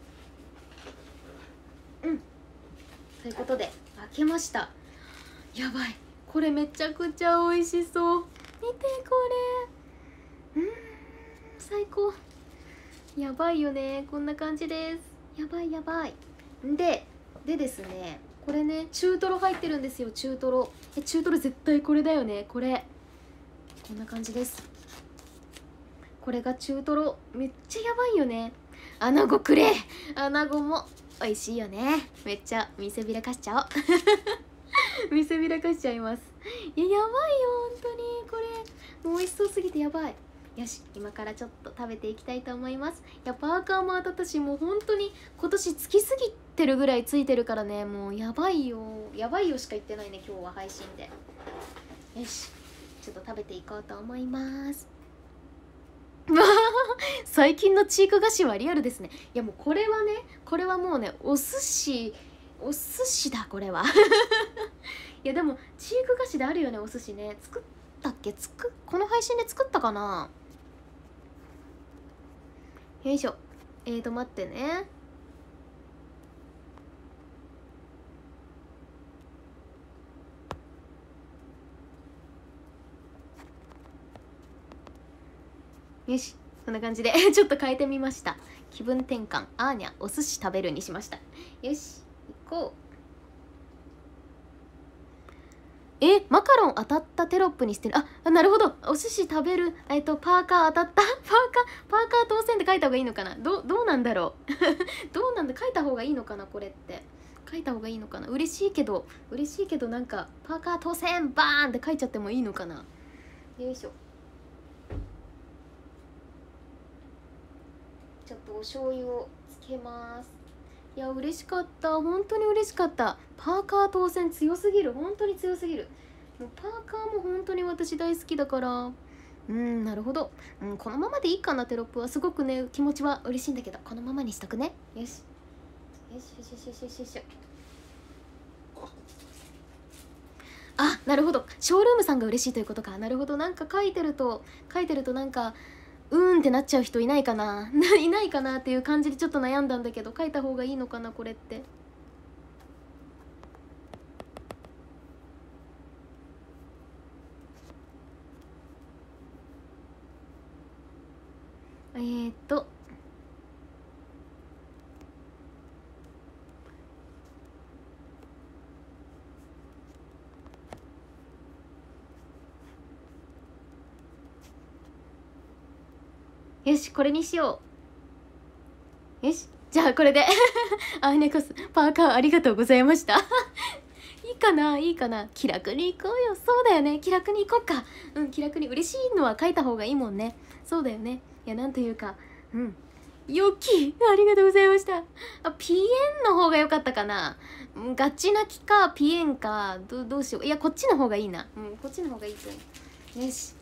うん、ということで開けました。やばい、これめちゃくちゃ美味しそう。見てこれ、最高。やばいよね。こんな感じです。やばいやばい。でですね、これね、中トロ入ってるんですよ。中トロ絶対これだよね。こんな感じです。これが中トロ。めっちゃやばいよね。アナゴくれ。アナゴも美味しいよね。めっちゃ見せびらかしちゃおう見せびらかしちゃいます。いや、やばいよ本当に。これもう美味しそうすぎてやばい。よし、今からちょっと食べていきたいと思います。いや、パーカーも当たったし、もう本当に今年つきすぎてるぐらいついてるからね、もうやばいよしか言ってないね、今日は配信で。よし、ちょっと食べていこうと思います。最近のチーク菓子はリアルですね。いや、もうこれはもうね、お寿司だこれはいや、でもチーク菓子であるよね、お寿司ね。作ったっけ？この配信で作ったかな。よいしょ。待ってね。よし、こんな感じでちょっと変えてみました。気分転換、アーニャお寿司食べるにしました。よし、行こう。マカロン当たったテロップにしてる。あ、なるほど。お寿司食べる、パーカー当たった。パーカー当選って書いた方がいいのかな。どうなんだろうどうなんだ、書いた方がいいのかな。これって書いた方がいいのかな。嬉しいけどなんかパーカー当選バーンって書いちゃってもいいのかな。よいしょ。ちょっとお醤油をつけます。いや、嬉しかった。本当に嬉しかった。パーカー当選強すぎる。本当に強すぎる。もうパーカーも本当に私大好きだから。なるほど。このままでいいかな。テロップはすごくね、気持ちは嬉しいんだけど、このままにしとくね。よしよし。あ、なるほど。ショールームさんが嬉しいということか。なるほど。なんか書いてるとなんかってなっちゃう人いないかないないかなっていう感じでちょっと悩んだんだけど、書いた方がいいのかなこれって。よし、これにしよう。よし、じゃあこれでアーネコスパーカーありがとうございましたいいかな、いいかな。気楽に行こうよ。そうだよね、気楽に行こうか。うん、気楽に。嬉しいのは書いた方がいいもんね。そうだよね。いや、なんというか、うん、良き、ありがとうございました。ピエンの方が良かったかな。ガチ泣きかピエンか、どうしよう。いや、こっちの方がいいな。こっちの方がいいと思う。よし、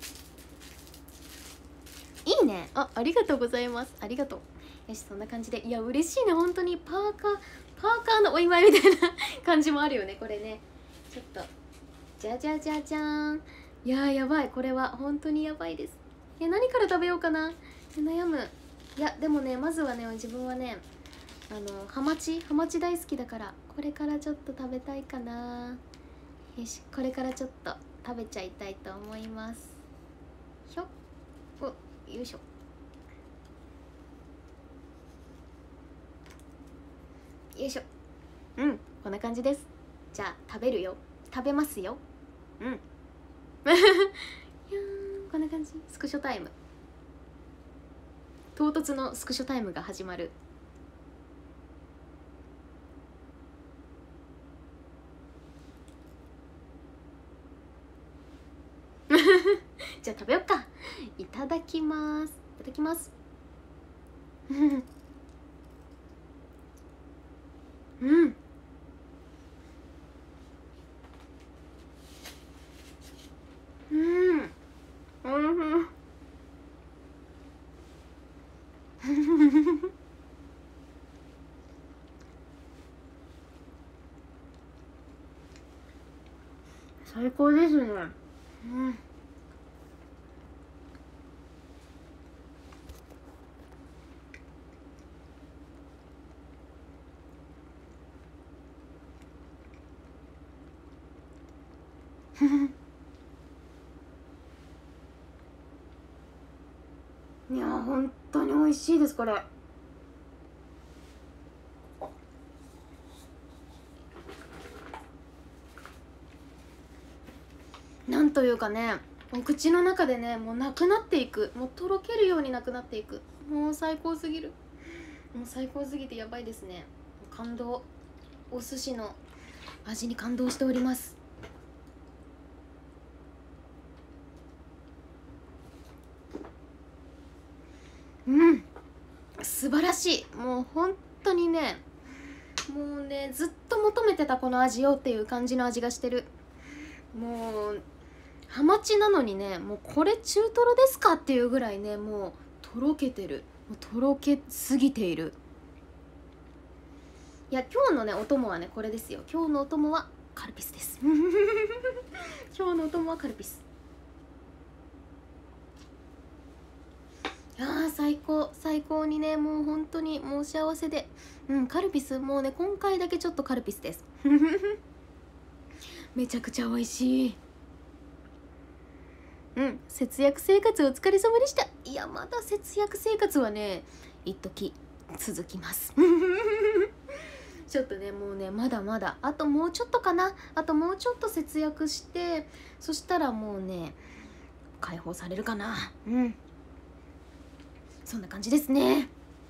いいね。ありがとうございます。ありがとう。よし、そんな感じで。いや、嬉しいね、本当に。パーカーのお祝いみたいな感じもあるよね、これね。ちょっと、じゃじゃじゃじゃーん。いやー、やばい。これは本当にやばいです。いや、何から食べようかな。悩む。いや、でもね、まずはね、自分はね、ハマチ大好きだから、これからちょっと食べたいかな。よし、これからちょっと食べちゃいたいと思います。ひょっ、お、よいしょ。よいしょ。こんな感じです。じゃあ食べるよ。食べますよ。いやー、こんな感じ。スクショタイム。唐突のスクショタイムが始まる。じゃあ食べよっか。いただきます。いただきます。最高ですね。いやー、本当に美味しいです、これ。なんというかね、お口の中でね、もうなくなっていく、もうとろけるようになくなっていく。もう最高すぎる。もう最高すぎてやばいですね。感動。お寿司の味に感動しております。素晴らしい。もう本当にね、もうね、ずっと求めてたこの味よっていう感じの味がしてる。もうハマチなのにね、もうこれ中トロですかっていうぐらいね、もうとろけてる。もうとろけすぎている。いや、今日のねお供はね、これですよ。今日のお供はカルピスです今日のお供はカルピス。最高、最高にね、もう本当にもう幸せで、カルピス、もうね、今回だけちょっとカルピスですめちゃくちゃ美味しい。節約生活お疲れ様でした。いや、まだ節約生活はね、一時続きますちょっとね、もうね、まだまだあともうちょっとかな。あともうちょっと節約して、そしたらもうね、解放されるかな。そんな感じですね。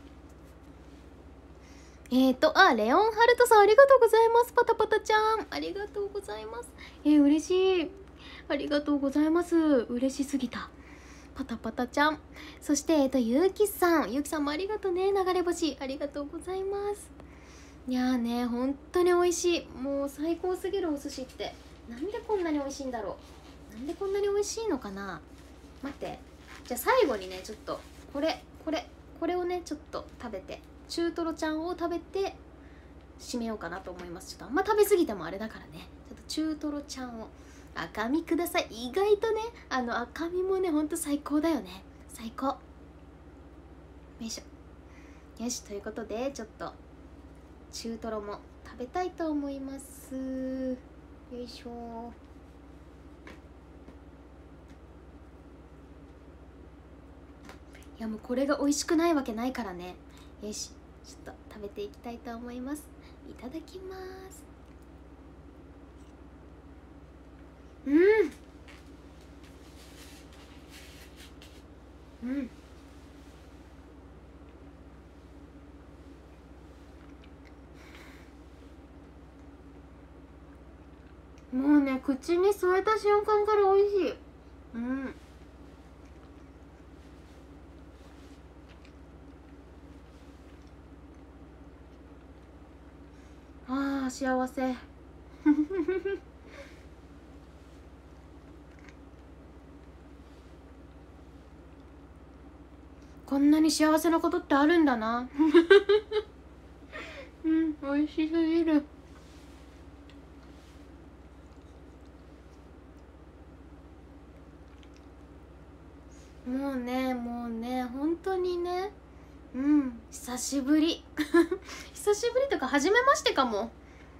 レオンハルトさん、ありがとうございます。パタパタちゃん、ありがとうございます。嬉しい。ありがとうございます。嬉しすぎた。パタパタちゃん。そして、ゆうきさんもありがとうね。流れ星、ありがとうございます。いやーね、本当に美味しい。もう最高すぎるお寿司って。なんでこんなに美味しいんだろう。なんでこんなに美味しいのかな。待って。じゃあ最後にね、ちょっと、これをね、ちょっと食べて。中トロちゃんを食べて締めようかなと思います。ちょっとあんま食べ過ぎてもあれだからね、ちょっと中トロちゃんを赤身ください。意外とね、赤身もね、ほんと最高だよね。最高。よいしょ。よし、ということでちょっと中トロも食べたいと思います。よいしょ。いや、もうこれが美味しくないわけないからね。よし、ちょっと食べていきたいと思います。いただきます。 もうね、口に添えた瞬間から美味しい。うん。あー幸せ。こんなに幸せなことってあるんだな。うん、美味しすぎる。もうね、もうね、本当にね。うん、久しぶり。久しぶりとか初めましてかも。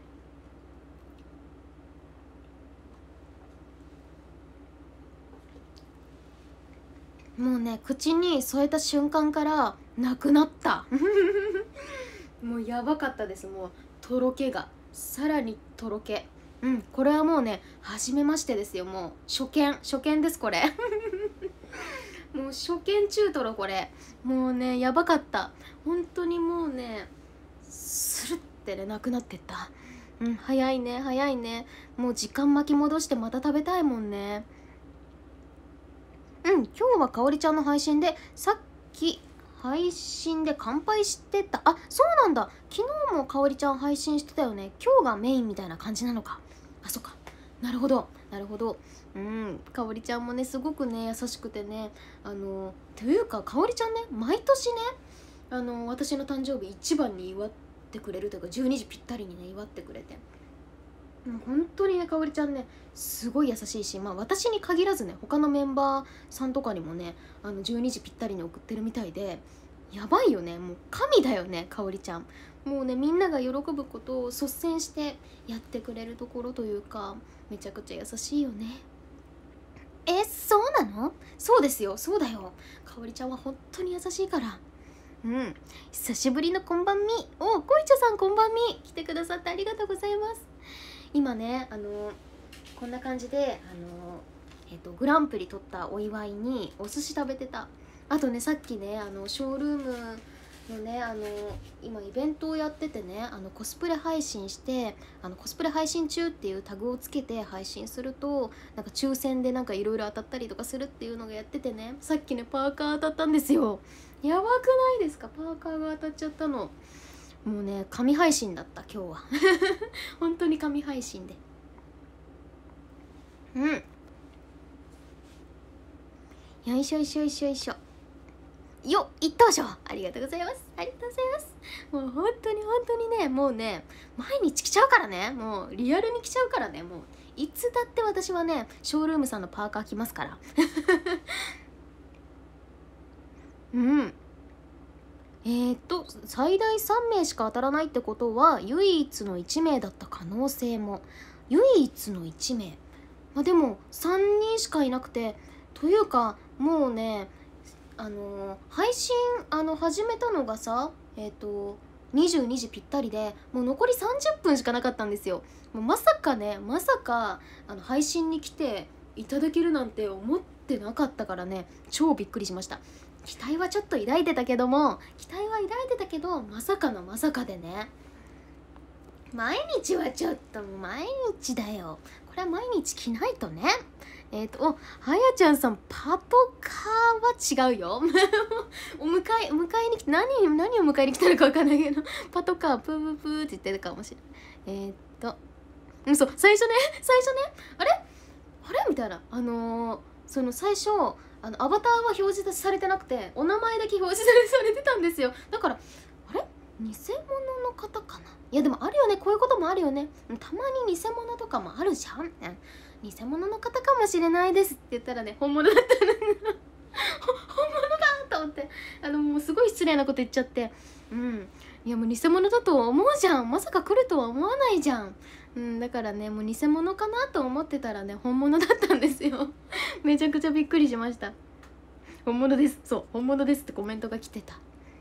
もうね、口に添えた瞬間からなくなった。もうやばかったです。もうとろけがさらにとろけ。うん、これはもうね、初めましてですよ。もう初見ですこれ。もう初見中トロこれ。もうね、やばかった。本当にもうね、スルってね、なくなってった。うん、早いね早いね。もう時間巻き戻してまた食べたいもんね。うん、今日はかおりちゃんの配信でさっき配信で乾杯してた。あ、そうなんだ。昨日もかおりちゃん配信してたよね。今日がメインみたいな感じなのか。あ、そっか。なるほどなるほど。うん、かおりちゃんもね、すごくね、優しくてね、というかかおりちゃんね、毎年ね、私の誕生日一番に祝ってくれるというか、12時ぴったりにね、祝ってくれて、もう本当にね、かおりちゃんね、すごい優しいし、まあ私に限らずね、他のメンバーさんとかにもね、12時ぴったりに送ってるみたいで、やばいよね。もう神だよね、かおりちゃん。もうね、みんなが喜ぶことを率先してやってくれるところというか、めちゃくちゃ優しいよね。そうなの？そうですよ、そうだよ。かおりちゃんは本当に優しいから。うん、久しぶりのこんばんみ。お、こいちゃさんこんばんみ。来てくださってありがとうございます。今ね、こんな感じで、グランプリ取ったお祝いにお寿司食べてた。あとね、さっきね、ショールームのね、今イベントをやっててね、コスプレ配信して、コスプレ配信中っていうタグをつけて配信すると、なんか抽選でなんかいろいろ当たったりとかするっていうのがやっててね、さっきね、パーカー当たったんですよ。やばくないですか？パーカーが当たっちゃったの。もうね、神配信だった今日は。本当に神配信で。うん。よいしょよいしょよいしょよいしょ。よっ、一等賞ありがとうございます。ありがとうございます。もう本当にね、もうね、毎日来ちゃうからね。もうリアルに来ちゃうからね。もういつだって私はね、ショールームさんのパーカー着ますから。うん。最大3名しか当たらないってことは、唯一の1名だった可能性も。唯一の1名。まあ、でも3人しかいなくて、というかもうね、配信始めたのがさ、22時ぴったりで、もう残り30分しかなかったんですよ。もうまさかね、まさか配信に来ていただけるなんて思ってなかったからね、超びっくりしました。期待はちょっと抱いてたけども、まさかのまさかでね。毎日はちょっと、毎日だよ。これは毎日着ないとね。はやちゃんさん、パトカーは違うよ。迎えに来て、何を迎えに来たのかわかんないけど、パトカー、プープープーって言ってるかもしれない。そう、最初ね、あれみたいな。その最初、アバターは表示されてなくて、お名前だけ表示されてたんですよ。だから、あれ偽物の方かな。いやでもあるよね、こういうこともあるよね。たまに偽物とかもあるじゃん。偽物の方かもしれないですって言ったらね、本物だったの。本物だと思って、もうすごい失礼なこと言っちゃって、いやもう偽物だと思うじゃん。まさか来るとは思わないじゃん。だからね、もう偽物かなと思ってたらね、本物だったんですよ。めちゃくちゃびっくりしました。本物です。そう、本物ですってコメントが来てた。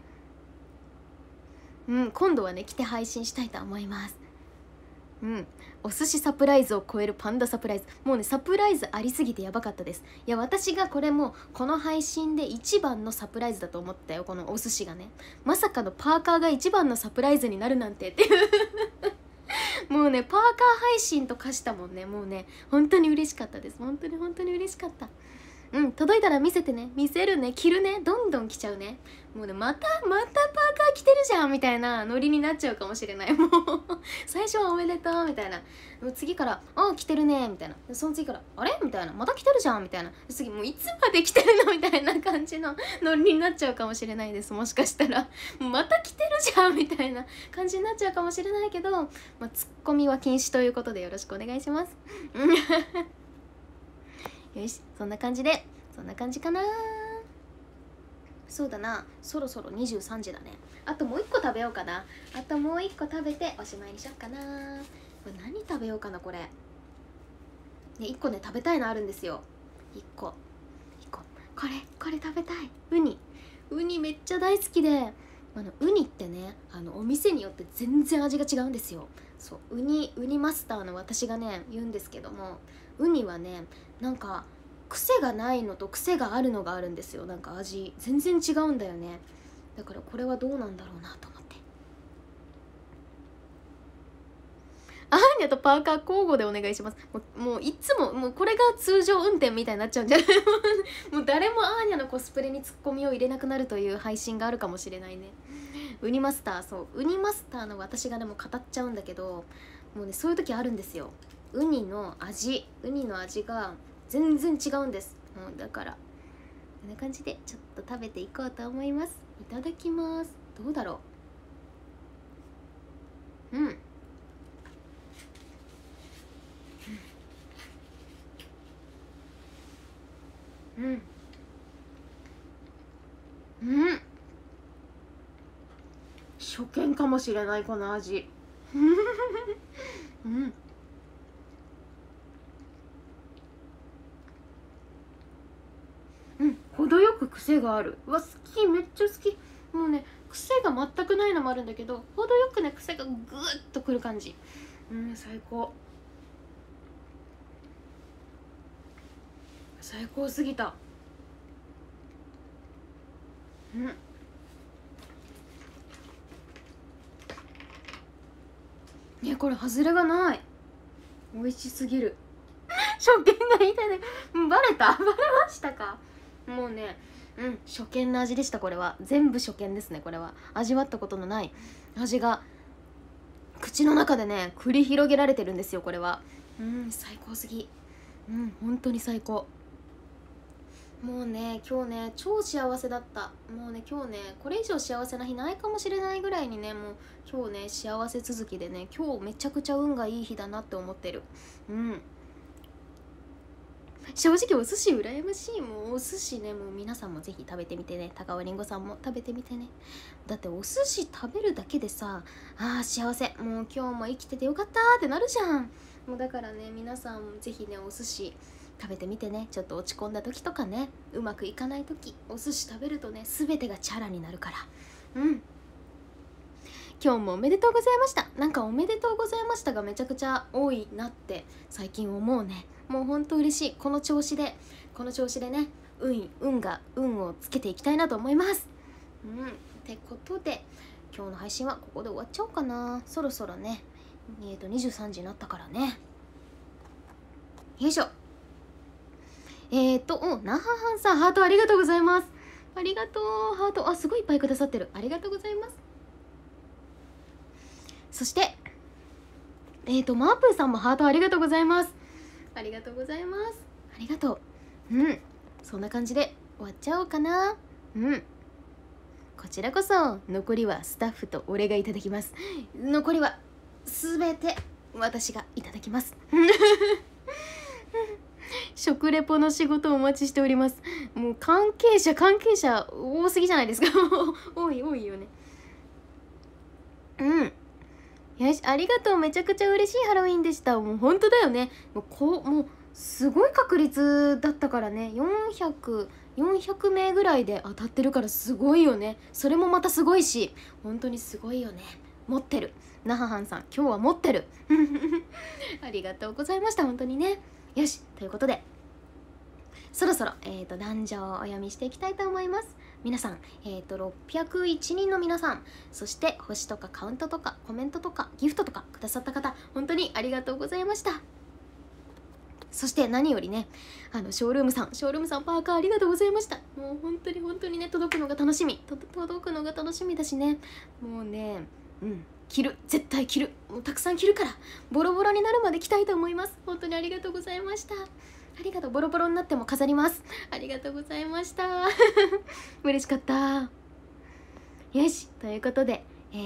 今度はね、来て配信したいと思います。お寿司サプライズを超えるパンダサプライズ。もうね、サプライズありすぎてやばかったです。いや、私がこれもこの配信で一番のサプライズだと思ったよ、このお寿司がね。まさかのパーカーが一番のサプライズになるなんてっていう。 もうねパーカー配信と化したもんね。もうね本当に嬉しかったです。本当に本当に嬉しかった。届いたら見せてね。見せるね。着るね。どんどん着ちゃうね。もうねまたパーカー着てるじゃんみたいなノリになっちゃうかもしれない。もう最初はおめでとうみたいな、もう次から着てるねみたいな、その次からあれみたいな、また着てるじゃんみたいな、次もういつまで着てるのみたいな感じのノリになっちゃうかもしれないです。もしかしたらまた着てるじゃんみたいな感じになっちゃうかもしれないけど、ツッコミは禁止ということでよろしくお願いします。よし、そんな感じで、そんな感じかな。そうだな、そろそろ23時だね。あともう1個食べようかな。あともう1個食べておしまいにしようかな。何食べようかなこれ。ね、1個ね食べたいのあるんですよ。1個これ食べたい。ウニめっちゃ大好きで、ウニってねお店によって全然味が違うんですよ。そうウニマスターの私がね言うんですけども、ウニはねなんか癖がないのと癖があるのがあるんですよ。なんか味全然違うんだよね。だからこれはどうなんだろうなと思って。アーニャとパーカー交互でお願いします。もういつももうこれが通常運転みたいになっちゃうんじゃないもう誰もアーニャのコスプレにツッコミを入れなくなるという配信があるかもしれないね。ウニマスター、そうウニマスターの私がでも語っちゃうんだけど、もうねそういう時あるんですよ。ウニの味が全然違うんです。もうだからこんな感じでちょっと食べていこうと思います。いただきます。どうだろう。初見かもしれないこの味程よく癖がある。好き、めっちゃ好き。もうね癖が全くないのもあるんだけど、程よくね癖がグーッとくる感じ。最高すぎた。ね、これ外れがない。美味しすぎる初見がいたね。バレましたか。もうね初見の味でした。これは全部初見ですね。これは味わったことのない味が口の中でね繰り広げられてるんですよ。これは最高すぎ。本当に最高。もうね今日ね超幸せだった。もうね今日ねこれ以上幸せな日ないかもしれないぐらいにね、もう今日ね幸せ続きでね、今日めちゃくちゃ運がいい日だなって思ってる。正直お寿司羨ましい。もうお寿司ね、もう皆さんもぜひ食べてみてね。高尾りんごさんも食べてみてね。だってお寿司食べるだけでさ、幸せ、もう今日も生きててよかったってなるじゃん。もうだからね皆さんぜひねお寿司食べてみてね。ちょっと落ち込んだ時とかね、うまくいかない時、お寿司食べるとね全てがチャラになるから。今日もおめでとうございました。なんかおめでとうございましたがめちゃくちゃ多いなって最近思うね。もうほんと嬉しい。この調子でね運をつけていきたいなと思います。ってことで今日の配信はここで終わっちゃおうかな。そろそろね23時になったからね。よいしょ。なははんさんハートありがとうございます。ありがとう。ハートすごいいっぱいくださってる。ありがとうございます。そしてマープーさんもハートありがとうございます。ありがとうございます。ありがとう。そんな感じで終わっちゃおうかな。こちらこそ残りはスタッフと俺がいただきます。残りは全て私がいただきます食レポの仕事をお待ちしております。もう関係者多すぎじゃないですか多いよね。よし、ありがとう。めちゃくちゃ嬉しいハロウィンでした。もう本当だよね。もうすごい確率だったからね。400名ぐらいで当たってるからすごいよね。それもまたすごいし、本当にすごいよね。持ってる。なははんさん、今日は持ってるありがとうございました。本当にね。よし、ということでそろそろ壇上をお読みしていきたいと思います。 皆さん、601人の皆さん、そして星とかカウントとかコメントとかギフトとかくださった方、本当にありがとうございました。そして何よりね、ショールームさんパーカーありがとうございました。もう本当にね、届くのが楽しみだしね、もうね、着る、絶対着る、もうたくさん着るから、ボロボロになるまで着たいと思います。本当にありがとうございました。ありがとう、ボロボロになっても飾ります。ありがとうございました嬉しかった。よし、ということで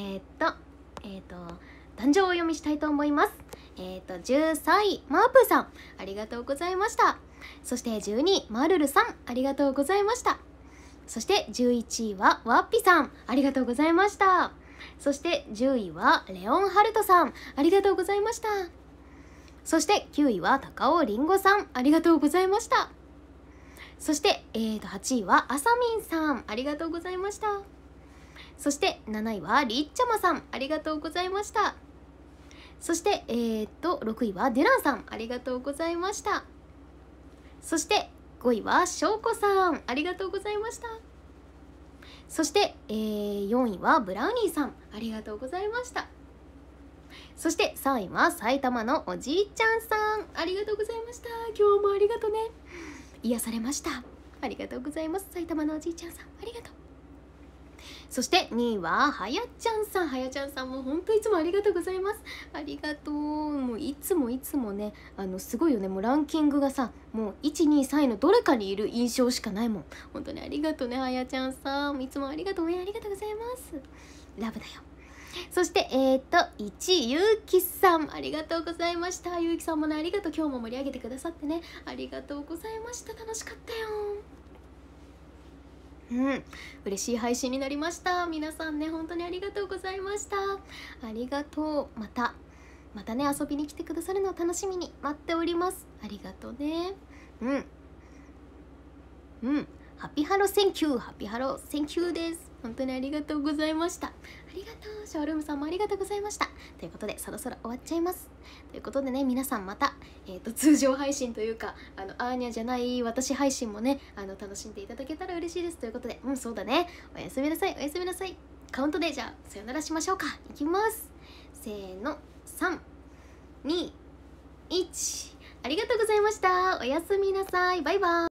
壇上をお読みしたいと思います。13位マープーさんありがとうございました。そして12位マルルさんありがとうございました。そして11位はワッピさんありがとうございました。そして10位はレオンハルトさんありがとうございました。そして9位は高尾りんごさんありがとうございました。そして8位はあさみんさんありがとうございました。そして7位はりっちゃまさんありがとうございました。そして6位はデュランさんありがとうございました。そして5位はしょうこさんありがとうございました。そして、4位はブラウニーさんありがとうございました。そして3位は埼玉のおじいちゃんさんありがとうございました。今日もありがとうね、癒されました。ありがとうございます。埼玉のおじいちゃんさんありがとう。そして2位ははやちゃんさんも本当いつもありがとうございます。ありがとう。もういつもね、すごいよね。もうランキングがさ、もう1、2、3位のどれかにいる印象しかないもん。本当にありがとうね、はやちゃんさん。いつもありがとうね。ありがとうございます。ラブだよ。そして1位ゆうきさんありがとうございました。ゆうきさんもね、ありがとう。今日も盛り上げてくださってね、ありがとうございました。楽しかったよ。嬉しい配信になりました。皆さんね、本当にありがとうございました。ありがとう。またね、遊びに来てくださるのを楽しみに待っております。ありがとうね。ハピハロセンキューです。本当にありがとうございました。ありがとう。ショールームさんもありがとうございました。ということで、そろそろ終わっちゃいます。ということでね、皆さんまた、通常配信というか、アーニャじゃない私配信もね、楽しんでいただけたら嬉しいです。ということで、そうだね。おやすみなさい。カウントで、じゃあ、さよならしましょうか。いきます。せーの、3、2、1。ありがとうございました。おやすみなさい。バイバーイ。